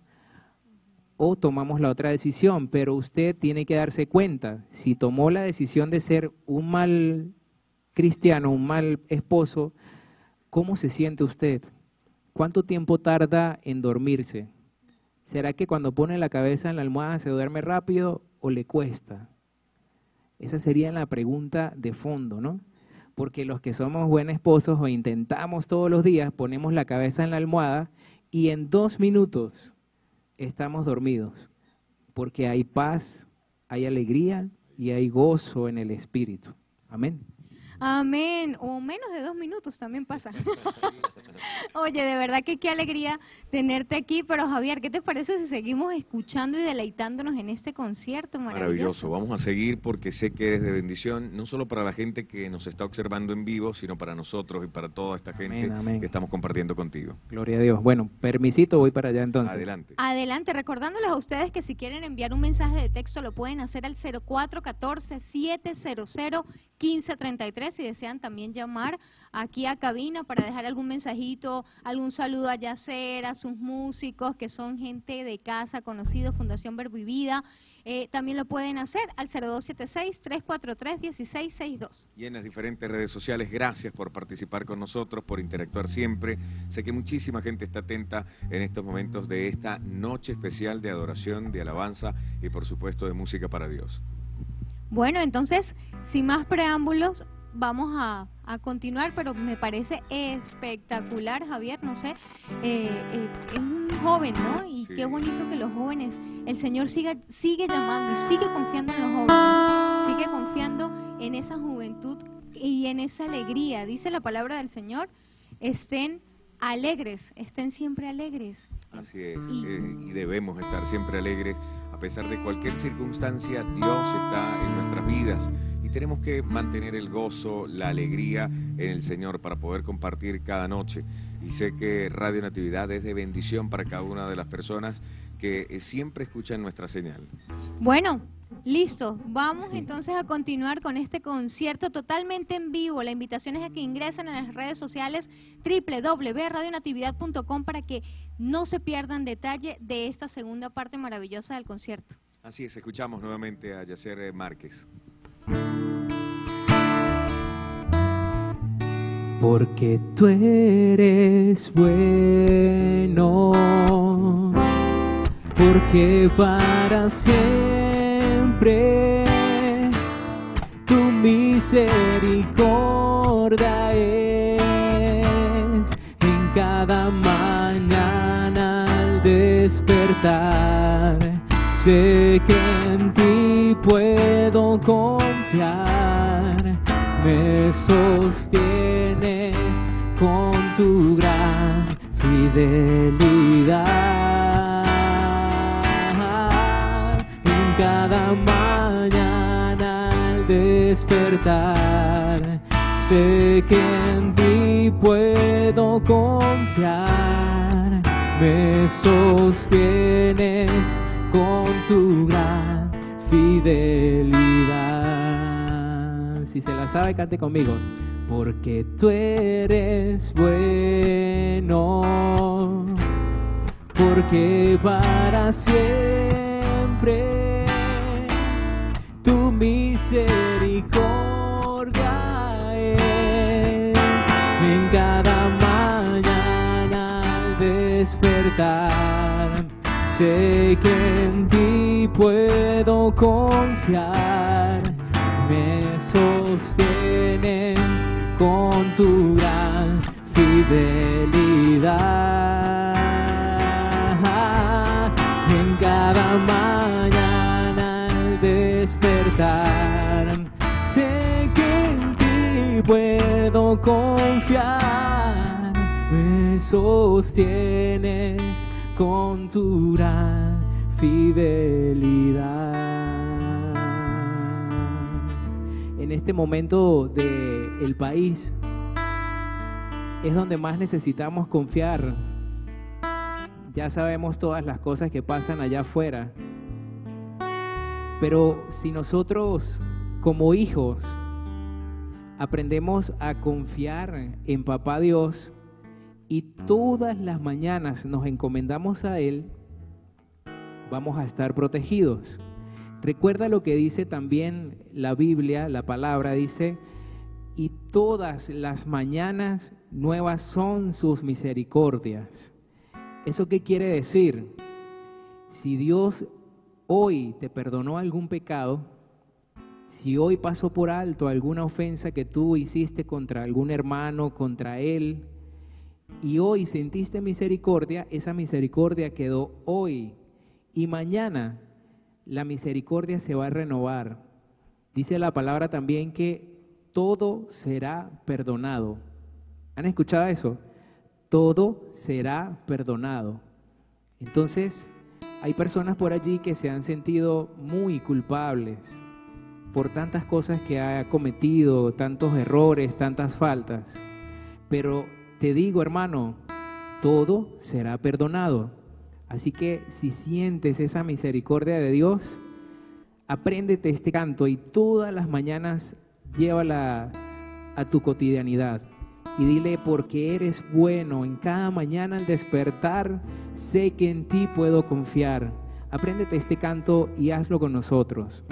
o tomamos la otra decisión, pero usted tiene que darse cuenta, si tomó la decisión de ser un mal cristiano, un mal esposo, ¿cómo se siente usted? ¿Cuánto tiempo tarda en dormirse? ¿Será que cuando pone la cabeza en la almohada se duerme rápido o le cuesta? Esa sería la pregunta de fondo, ¿no? Porque los que somos buenos esposos o intentamos todos los días, ponemos la cabeza en la almohada y en 2 minutos estamos dormidos, porque hay paz, hay alegría y hay gozo en el espíritu. Amén. Amén. O menos de 2 minutos también pasa. Oye, de verdad que qué alegría tenerte aquí. Pero Javier, ¿qué te parece si seguimos escuchando y deleitándonos en este concierto maravilloso? Vamos a seguir porque sé que eres de bendición, no solo para la gente que nos está observando en vivo, sino para nosotros y para toda esta gente Amén. que estamos compartiendo contigo. Gloria a Dios. Bueno, permisito, voy para allá entonces. Adelante. Adelante, recordándoles a ustedes que si quieren enviar un mensaje de texto lo pueden hacer al 0414-700-1533. Si desean también llamar aquí a cabina para dejar algún mensajito, algún saludo a Yacer, a sus músicos que son gente de casa, conocidos, Fundación Verbo y Vida, también lo pueden hacer al 0276-343-1662. Y en las diferentes redes sociales, gracias por participar con nosotros, por interactuar siempre. Sé que muchísima gente está atenta en estos momentos de esta noche especial de adoración, de alabanza y por supuesto de música para Dios. Bueno, entonces, sin más preámbulos, vamos a continuar, pero me parece espectacular, Javier, no sé, es un joven, ¿no? Y sí, qué bonito que los jóvenes, el Señor sigue llamando y sigue confiando en los jóvenes, sigue confiando en esa juventud y en esa alegría. Dice la palabra del Señor, estén alegres, estén siempre alegres. Así es, y debemos estar siempre alegres, a pesar de cualquier circunstancia, Dios está en nuestras vidas. Tenemos que mantener el gozo, la alegría en el Señor para poder compartir cada noche. Y sé que Radio Natividad es de bendición para cada una de las personas que siempre escuchan nuestra señal. Bueno, listo. Vamos entonces a continuar con este concierto totalmente en vivo. La invitación es a que ingresen a las redes sociales www.radionatividad.com para que no se pierdan detalle de esta segunda parte maravillosa del concierto. Así es, escuchamos nuevamente a Yacer Márquez. Porque tú eres bueno, porque para siempre tu misericordia es. En cada mañana al despertar, sé que en ti puedo confiar, me sostienes con tu gran fidelidad. En cada mañana al despertar, sé que en ti puedo confiar, me sostienes con tu gran fidelidad. Si se la sabe, cante conmigo. Porque tú eres bueno, porque para siempre tu misericordia es. En cada mañana al despertar, sé que en ti puedo confiar, me sostienes con tu gran fidelidad. En cada mañana al despertar, sé que en ti puedo confiar, me sostienes con tu gran fidelidad. En este momento del país es donde más necesitamos confiar. Ya sabemos todas las cosas que pasan allá afuera, pero si nosotros como hijos aprendemos a confiar en Papá Dios y todas las mañanas nos encomendamos a Él, vamos a estar protegidos. Recuerda lo que dice también la Biblia, la palabra dice, y todas las mañanas nuevas son sus misericordias. ¿Eso qué quiere decir? Si Dios hoy te perdonó algún pecado, Si hoy pasó por alto alguna ofensa que tú hiciste contra algún hermano, contra él, y hoy sentiste misericordia, esa misericordia quedó hoy. Y mañana la misericordia se va a renovar. Dice la palabra también que todo será perdonado. ¿Han escuchado eso? Todo será perdonado. Entonces, hay personas por allí que se han sentido muy culpables por tantas cosas que ha cometido, tantos errores, tantas faltas. Pero te digo, hermano, todo será perdonado. Así que si sientes esa misericordia de Dios, apréndete este canto y todas las mañanas llévala a tu cotidianidad. Y dile: porque eres bueno, en cada mañana al despertar, sé que en ti puedo confiar. Apréndete este canto y hazlo con nosotros.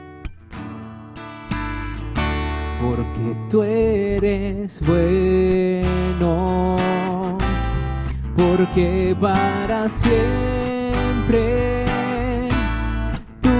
Porque tú eres bueno, porque para siempre tu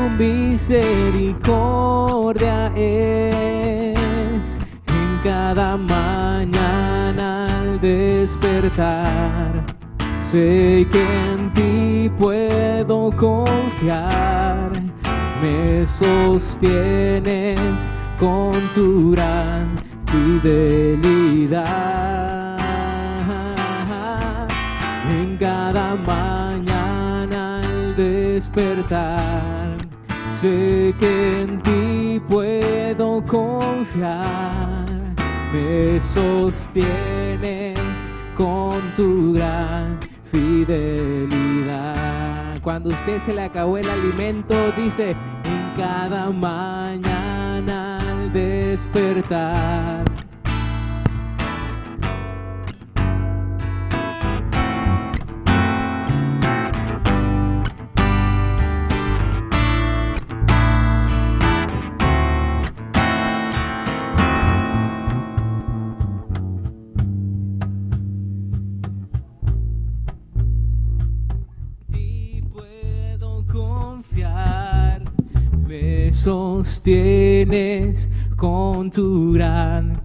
misericordia es. En cada mañana al despertar, sé que en ti puedo confiar. Me sostienes con tu gran fidelidad. En cada mañana al despertar, sé que en ti puedo confiar. Me sostienes con tu gran fidelidad. Cuando a usted se le acabó el alimento, dice: en cada mañana al despertar. Sostienes con tu gran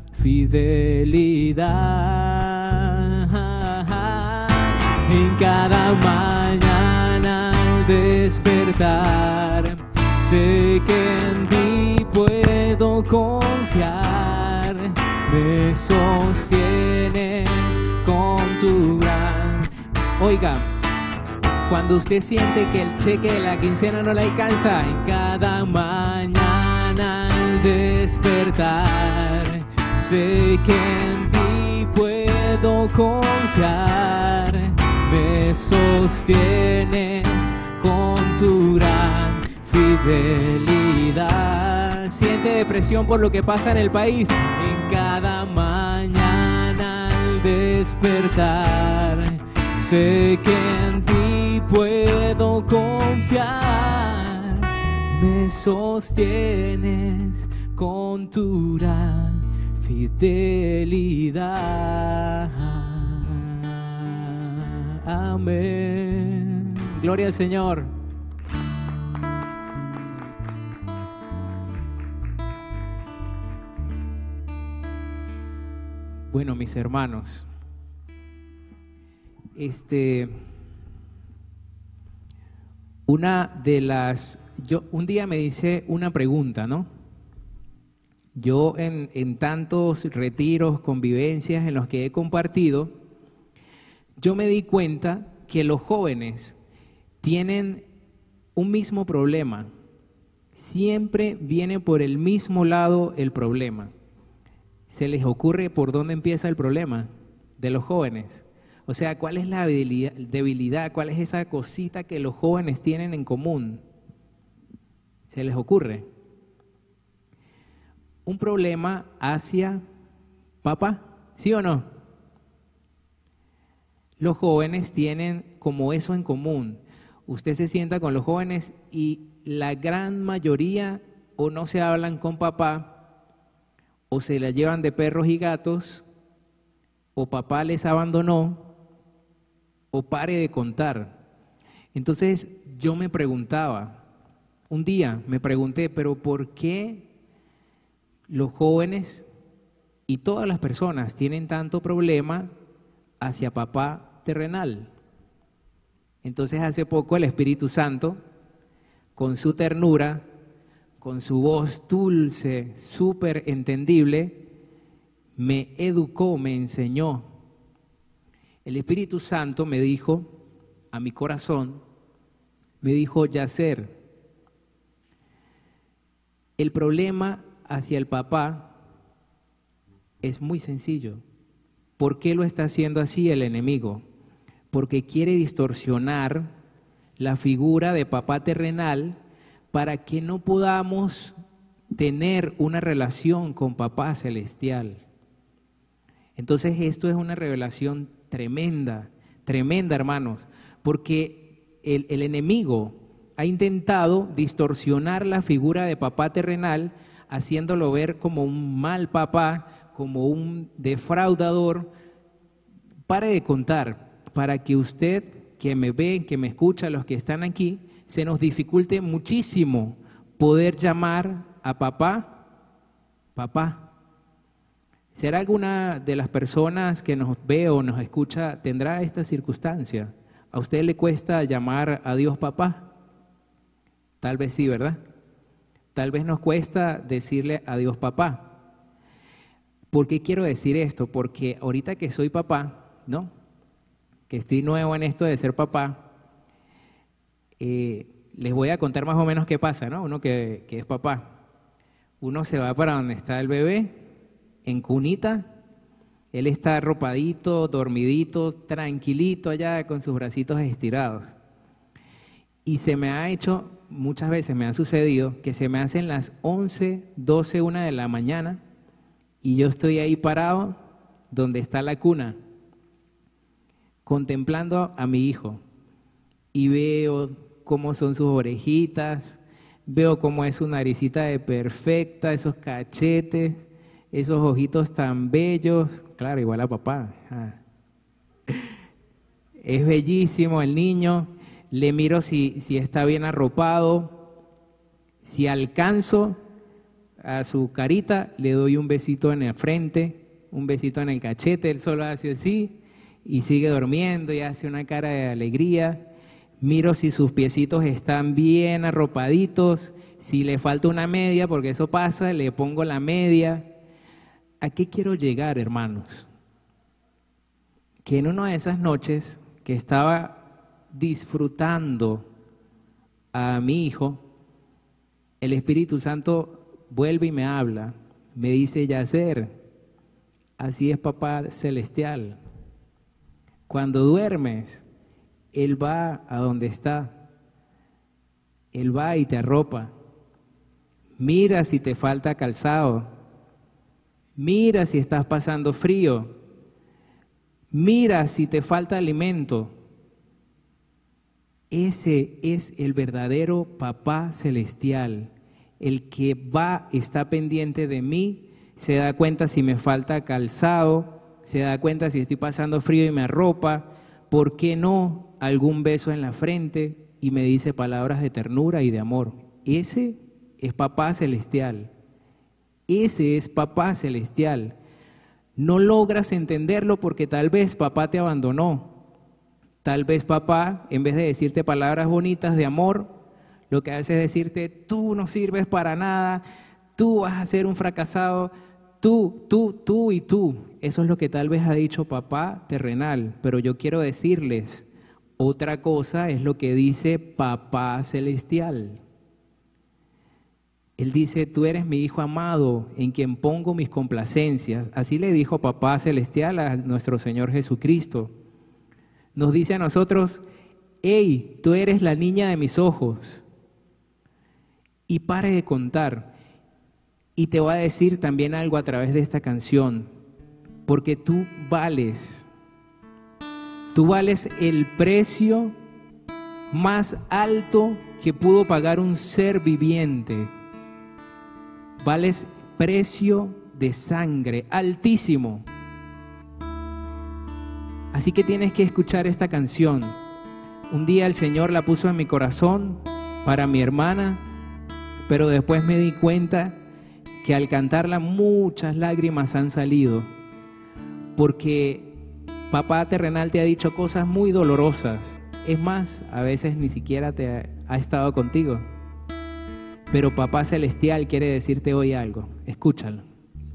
fidelidad. En cada mañana al despertar, sé que en ti puedo confiar. Me sostienes con tu gran... Oiga, cuando usted siente que el cheque de la quincena no le alcanza, en cada mañana al despertar, sé que en ti puedo confiar. Me sostienes con tu gran fidelidad. Siente depresión por lo que pasa en el país, en cada mañana al despertar, sé que en ti puedo confiar. Me sostienes con tu gran fidelidad. Amén. Gloria al Señor. Bueno, mis hermanos, un día me hice una pregunta, ¿no? Yo en tantos retiros, convivencias en los que he compartido, yo me di cuenta que los jóvenes tienen un mismo problema. Siempre viene por el mismo lado el problema. ¿Se les ocurre por dónde empieza el problema de los jóvenes? O sea, ¿cuál es la debilidad? ¿Cuál es esa cosita que los jóvenes tienen en común? ¿Se les ocurre? Un problema hacia papá, ¿sí o no? Los jóvenes tienen como eso en común. Usted se sienta con los jóvenes y la gran mayoría o no se hablan con papá, o se la llevan de perros y gatos, o papá les abandonó, o pare de contar. Entonces yo me preguntaba, un día me pregunté, pero ¿por qué los jóvenes y todas las personas tienen tanto problema hacia papá terrenal. Entonces hace poco el Espíritu Santo, con su ternura, con su voz dulce, súper entendible, me educó, me enseñó. El Espíritu Santo me dijo a mi corazón, me dijo: Yacer, el problema hacia el papá es muy sencillo. ¿Por qué lo está haciendo así el enemigo? Porque quiere distorsionar la figura de papá terrenal para que no podamos tener una relación con papá celestial. Entonces esto es una revelación tremenda, tremenda, hermanos, porque el enemigo ha intentado distorsionar la figura de papá terrenal, haciéndolo ver como un mal papá, como un defraudador. Pare de contar, para que usted, que me ve, que me escucha, los que están aquí, se nos dificulte muchísimo poder llamar a papá, papá. ¿Será alguna de las personas que nos ve o nos escucha tendrá esta circunstancia? ¿A usted le cuesta llamar a Dios papá? Tal vez sí, ¿verdad? Tal vez nos cuesta decirle a Dios papá. ¿Por qué quiero decir esto? Porque ahorita que soy papá, ¿no?, que estoy nuevo en esto de ser papá, les voy a contar más o menos qué pasa, ¿no? Uno que es papá. Uno se va para donde está el bebé, en cunita, él está arropadito, dormidito, tranquilito allá con sus bracitos estirados. Y se me ha hecho, muchas veces me ha sucedido, que se me hacen las 11, 12, 1 de la mañana y yo estoy ahí parado donde está la cuna, contemplando a mi hijo, y veo cómo son sus orejitas, veo cómo es su naricita de perfecta, esos cachetes, esos ojitos tan bellos, claro, igual a papá. Es bellísimo el niño, le miro si está bien arropado, si alcanzo a su carita, le doy un besito en la frente, un besito en el cachete, él solo hace así y sigue durmiendo y hace una cara de alegría. Miro si sus piecitos están bien arropaditos, si le falta una media, porque eso pasa, le pongo la media. ¿A qué quiero llegar, hermanos? Que en una de esas noches que estaba disfrutando a mi hijo, el Espíritu Santo vuelve y me habla, me dice: Yacer, así es papá celestial. Cuando duermes, Él va a donde está, Él va y te arropa. Mira si te falta calzado, mira si estás pasando frío, mira si te falta alimento. Ese es el verdadero papá celestial, el que va, está pendiente de mí, se da cuenta si me falta calzado, se da cuenta si estoy pasando frío y me arropa. ¿Por qué no algún beso en la frente? Y me dice palabras de ternura y de amor. Ese es papá celestial. Ese es papá celestial. No logras entenderlo porque tal vez papá te abandonó. Tal vez papá, en vez de decirte palabras bonitas de amor, lo que hace es decirte: tú no sirves para nada, tú vas a ser un fracasado, tú y tú. Eso es lo que tal vez ha dicho papá terrenal, pero yo quiero decirles, otra cosa es lo que dice papá celestial. Él dice: tú eres mi hijo amado, en quien pongo mis complacencias. Así le dijo papá celestial a nuestro Señor Jesucristo. Nos dice a nosotros: hey, tú eres la niña de mis ojos. Y pare de contar. Y te voy a decir también algo a través de esta canción, porque tú vales el precio más alto que pudo pagar un ser viviente. Vales precio de sangre altísimo. Así que tienes que escuchar esta canción. Un día el Señor la puso en mi corazón para mi hermana, pero después me di cuenta que al cantarla muchas lágrimas han salido, porque papá terrenal te ha dicho cosas muy dolorosas. Es más, a veces ni siquiera ha estado contigo. Pero papá celestial quiere decirte hoy algo. Escúchalo.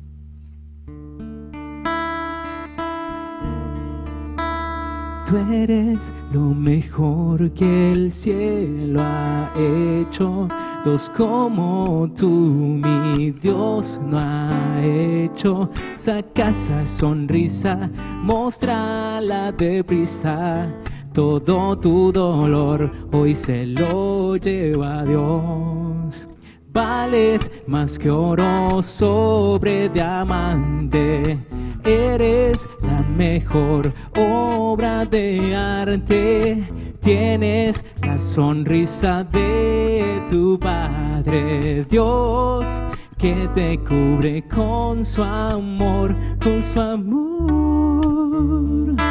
Tú eres lo mejor que el cielo ha hecho. Dos como tú, mi Dios, no ha hecho. Saca esa sonrisa, móstrala deprisa. Todo tu dolor hoy se lo lleva Dios. Vales más que oro sobre diamante. Eres la mejor obra de arte. Tienes la sonrisa de tu Padre Dios, que te cubre con su amor, con su amor.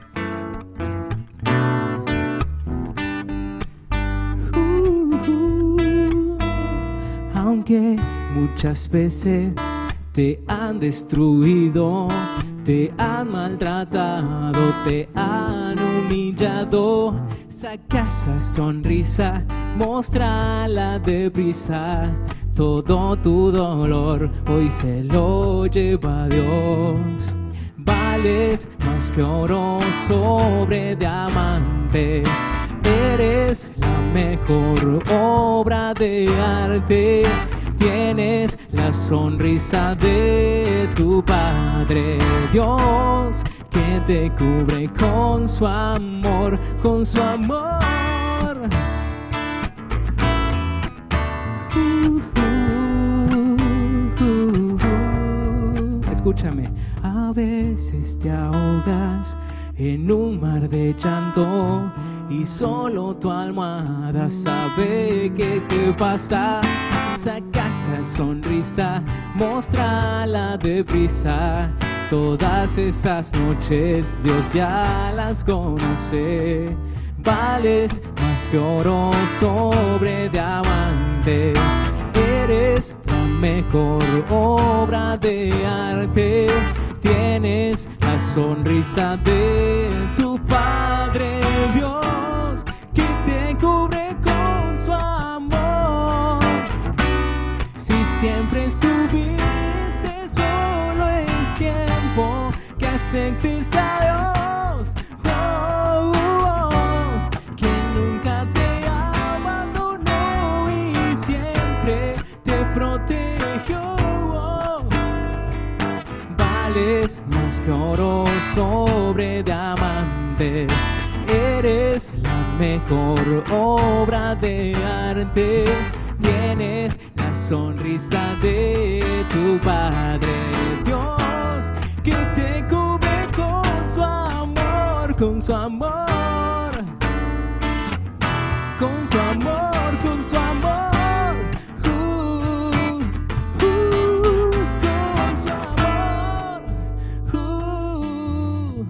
Aunque muchas veces te han destruido, te han maltratado, te han humillado, saca esa sonrisa, móstrala deprisa. Todo tu dolor hoy se lo lleva Dios. Vales más que oro sobre diamante. Eres la mejor obra de arte. Tienes la sonrisa de tu Padre Dios, que te cubre con su amor, con su amor. Escúchame, a veces te ahogas en un mar de llanto y solo tu almohada sabe qué te pasa. Saca esa sonrisa, móstrala deprisa. Todas esas noches Dios ya las conoce. Vales más que oro sobre diamante. Eres la mejor obra de arte. Tienes la sonrisa de tu Padre Dios, que te cubre con su amor. Si siempre estuviste solo, es tiempo que aceptes a Dios. Oh, oh, oh, que nunca te abandonó y siempre te protegió. Oh. Vales más que oro sobre diamante. Eres la mejor obra de arte. Tienes la sonrisa de tu Padre Dios, que te cubre con su amor, con su amor, con su amor, con su amor, con su amor.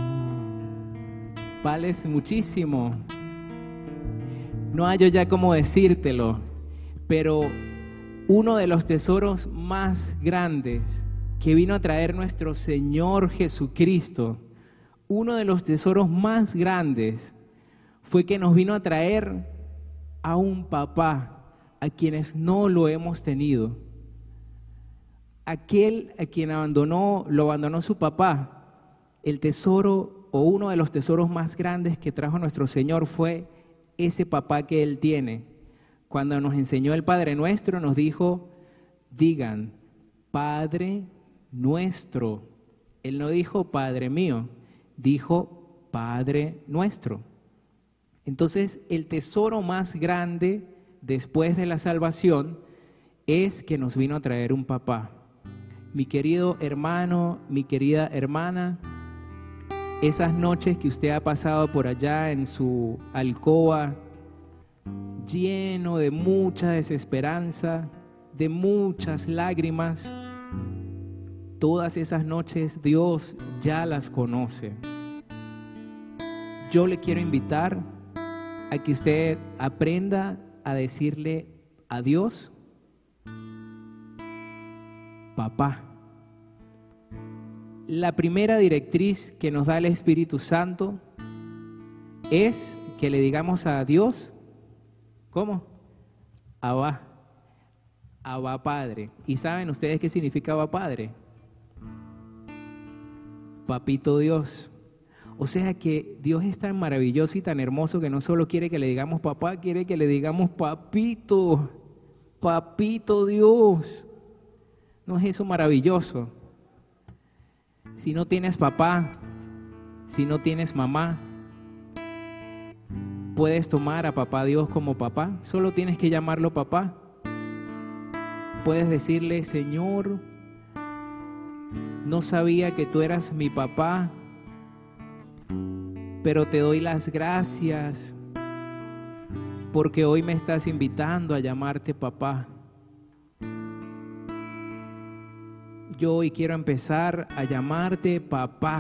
Vales muchísimo. No hay yo ya cómo decírtelo. Pero uno de los tesoros más grandes que vino a traer nuestro Señor Jesucristo, uno de los tesoros más grandes fue que nos vino a traer a un papá a quienes no lo hemos tenido. Aquel a quien lo abandonó su papá. El tesoro o uno de los tesoros más grandes que trajo nuestro Señor fue ese papá que Él tiene. Cuando nos enseñó el Padre Nuestro, nos dijo, digan, Padre Nuestro. Él no dijo Padre mío, dijo Padre Nuestro. Entonces, el tesoro más grande después de la salvación es que nos vino a traer un papá. Mi querido hermano, mi querida hermana, esas noches que usted ha pasado por allá en su alcoba, lleno de mucha desesperanza, de muchas lágrimas, todas esas noches Dios ya las conoce. Yo le quiero invitar a que usted aprenda a decirle a Dios, papá. La primera directriz que nos da el Espíritu Santo es que le digamos a Dios, ¿cómo? Abba, Abba Padre. ¿Y saben ustedes qué significa Abba Padre? Papito Dios. O sea que Dios es tan maravilloso y tan hermoso que no solo quiere que le digamos papá, quiere que le digamos papito, papito Dios. ¿No es eso maravilloso? Si no tienes papá, si no tienes mamá, puedes tomar a papá Dios como papá, solo tienes que llamarlo papá. Puedes decirle, Señor, no sabía que tú eras mi papá, pero te doy las gracias porque hoy me estás invitando a llamarte papá. Yo hoy quiero empezar a llamarte papá.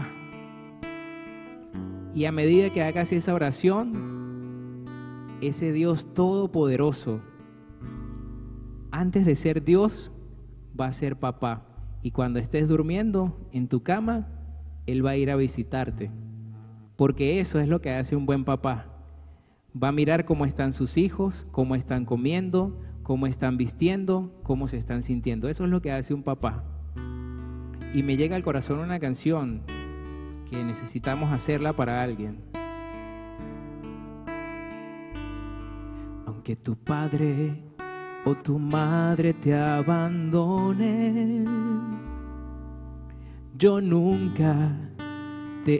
Y a medida que hagas esa oración, ese Dios todopoderoso, antes de ser Dios, va a ser papá. Y cuando estés durmiendo en tu cama, Él va a ir a visitarte. Porque eso es lo que hace un buen papá. Va a mirar cómo están sus hijos, cómo están comiendo, cómo están vistiendo, cómo se están sintiendo. Eso es lo que hace un papá. Y me llega al corazón una canción que necesitamos hacerla para alguien. Aunque tu padre o tu madre te abandone, yo nunca te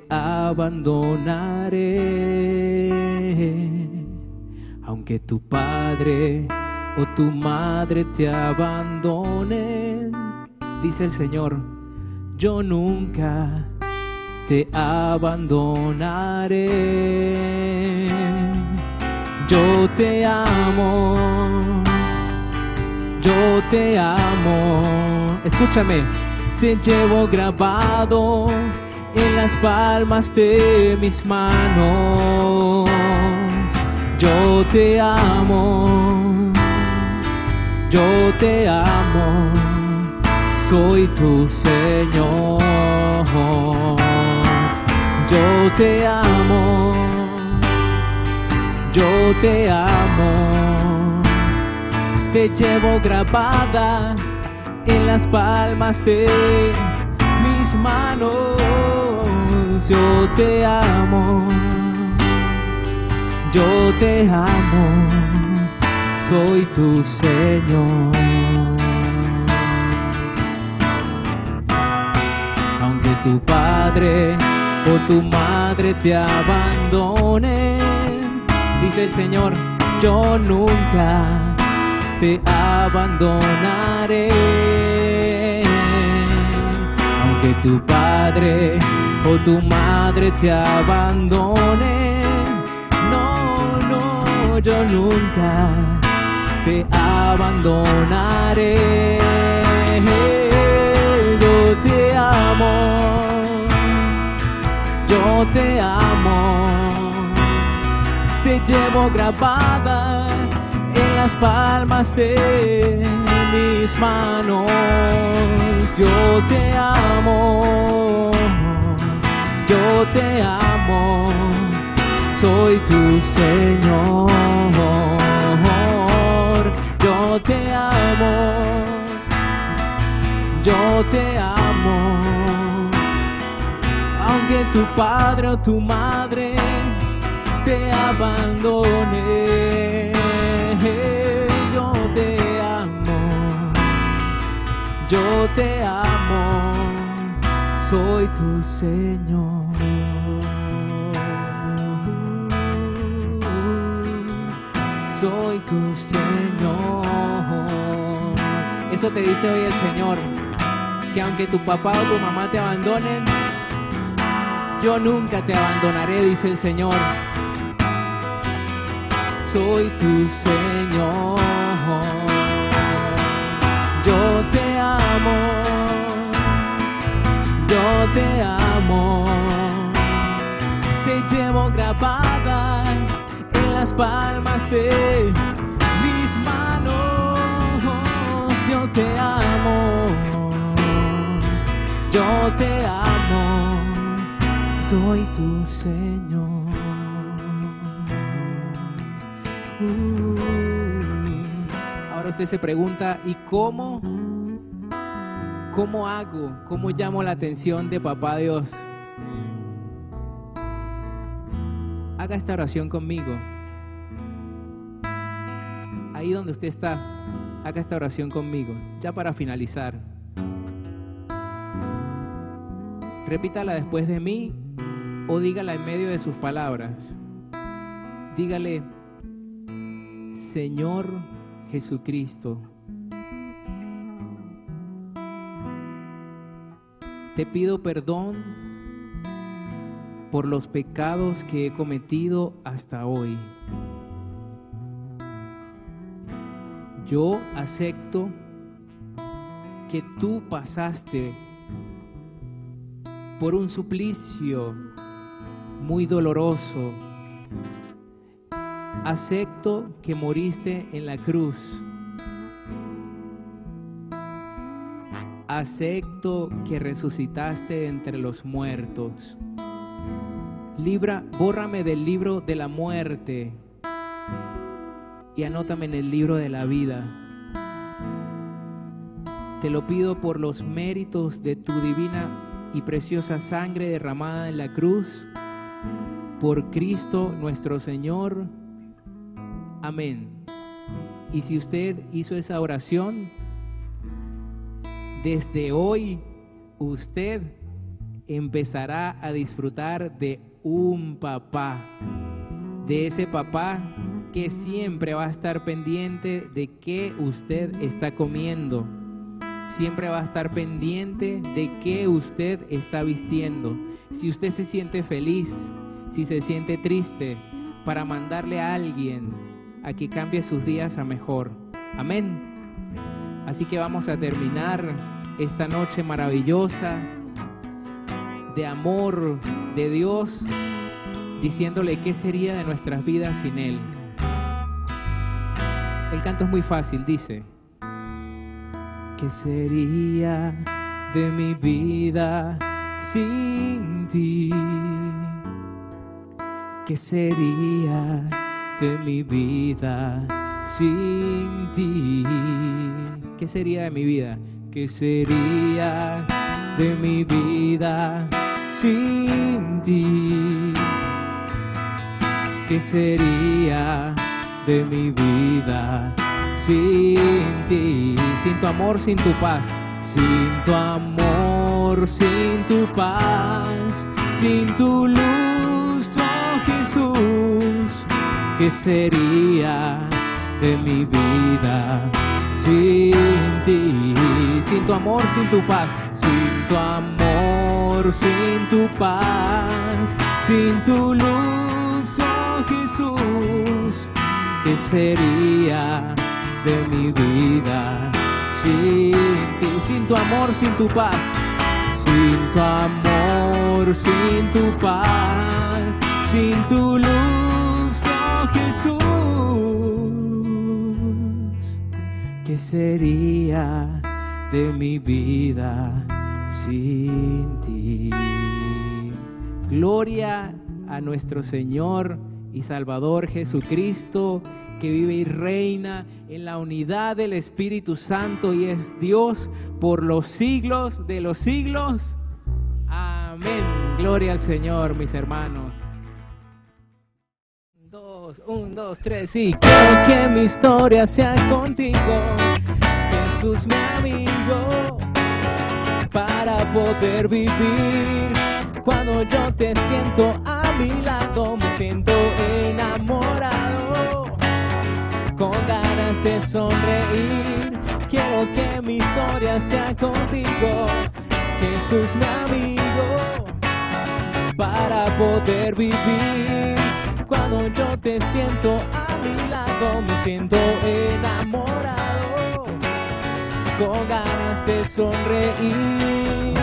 abandonaré. Aunque tu padre o tu madre te abandone, dice el Señor, yo nunca te abandonaré. Yo te amo, yo te amo. Escúchame, te llevo grabado en las palmas de mis manos. Yo te amo, yo te amo, soy tu Señor. Yo te amo, yo te amo, te llevo grabada en las palmas de mis manos. Yo te amo, yo te amo, soy tu Señor. Aunque tu padre o tu madre te abandone, dice el Señor, yo nunca te abandonaré. Aunque tu padre o tu madre te abandone, no, no, yo nunca te abandonaré. Yo te amo, yo te amo, te llevo grabada en las palmas de mis manos. Yo te amo, yo te amo, soy tu Señor. Yo te amo, yo te amo, aunque tu padre o tu madre te abandone. Yo te amo, yo te amo, soy tu Señor. Soy tu Señor. Eso te dice hoy el Señor, que aunque tu papá o tu mamá te abandonen, yo nunca te abandonaré, dice el Señor. Soy tu Señor. Yo te amo, yo te amo, te llevo grabada en las palmas de mis manos. Yo te amo, yo te amo, soy tu Señor. Ahora usted se pregunta, ¿y cómo? ¿Cómo hago? ¿Cómo llamo la atención de Papá Dios? Haga esta oración conmigo. Ahí donde usted está, haga esta oración conmigo, ya para finalizar. Repítala después de mí o dígala en medio de sus palabras. Dígale: Señor Jesucristo, te pido perdón por los pecados que he cometido hasta hoy. Yo acepto que tú pasaste por un suplicio muy doloroso. Acepto que moriste en la cruz. Acepto que resucitaste de entre los muertos. Bórrame del libro de la muerte y anótame en el libro de la vida. Te lo pido por los méritos de tu divina y preciosa sangre derramada en la cruz, por Cristo nuestro Señor. Amén. Y si usted hizo esa oración, desde hoy usted empezará a disfrutar de un papá, de ese papá que siempre va a estar pendiente de qué usted está comiendo, siempre va a estar pendiente de qué usted está vistiendo. Si usted se siente feliz, si se siente triste, para mandarle a alguien a que cambie sus días a mejor. Amén. Así que vamos a terminar esta noche maravillosa de amor de Dios, diciéndole qué sería de nuestras vidas sin Él. El canto es muy fácil, dice: ¿qué sería de mi vida sin ti? ¿Qué sería de mi vida sin ti? ¿Qué sería de mi vida? ¿Qué sería de mi vida sin ti? ¿Qué sería de mi vida sin ti? Sin tu amor, sin tu paz. Sin tu amor, sin tu paz. Sin tu luz, oh Jesús. ¿Qué sería de mi vida sin ti? Sin tu amor, sin tu paz. Sin tu amor, sin tu paz. Sin tu luz, oh Jesús. ¿Qué sería de mi vida sin ti? Sin tu amor, sin tu paz. Sin tu amor, sin tu paz. Sin tu luz, oh Jesús. ¿Qué sería de mi vida sin ti? Gloria a nuestro Señor y Salvador Jesucristo, que vive y reina en la unidad del Espíritu Santo y es Dios por los siglos de los siglos. Amén. Gloria al Señor, mis hermanos. 1, 2, 3 y quiero que mi historia sea contigo, Jesús mi amigo, para poder vivir. Cuando yo te siento a mi lado, me siento enamorado, con ganas de sonreír. Quiero que mi historia sea contigo, Jesús mi amigo, para poder vivir. Cuando yo te siento a mi lado, me siento enamorado, con ganas de sonreír.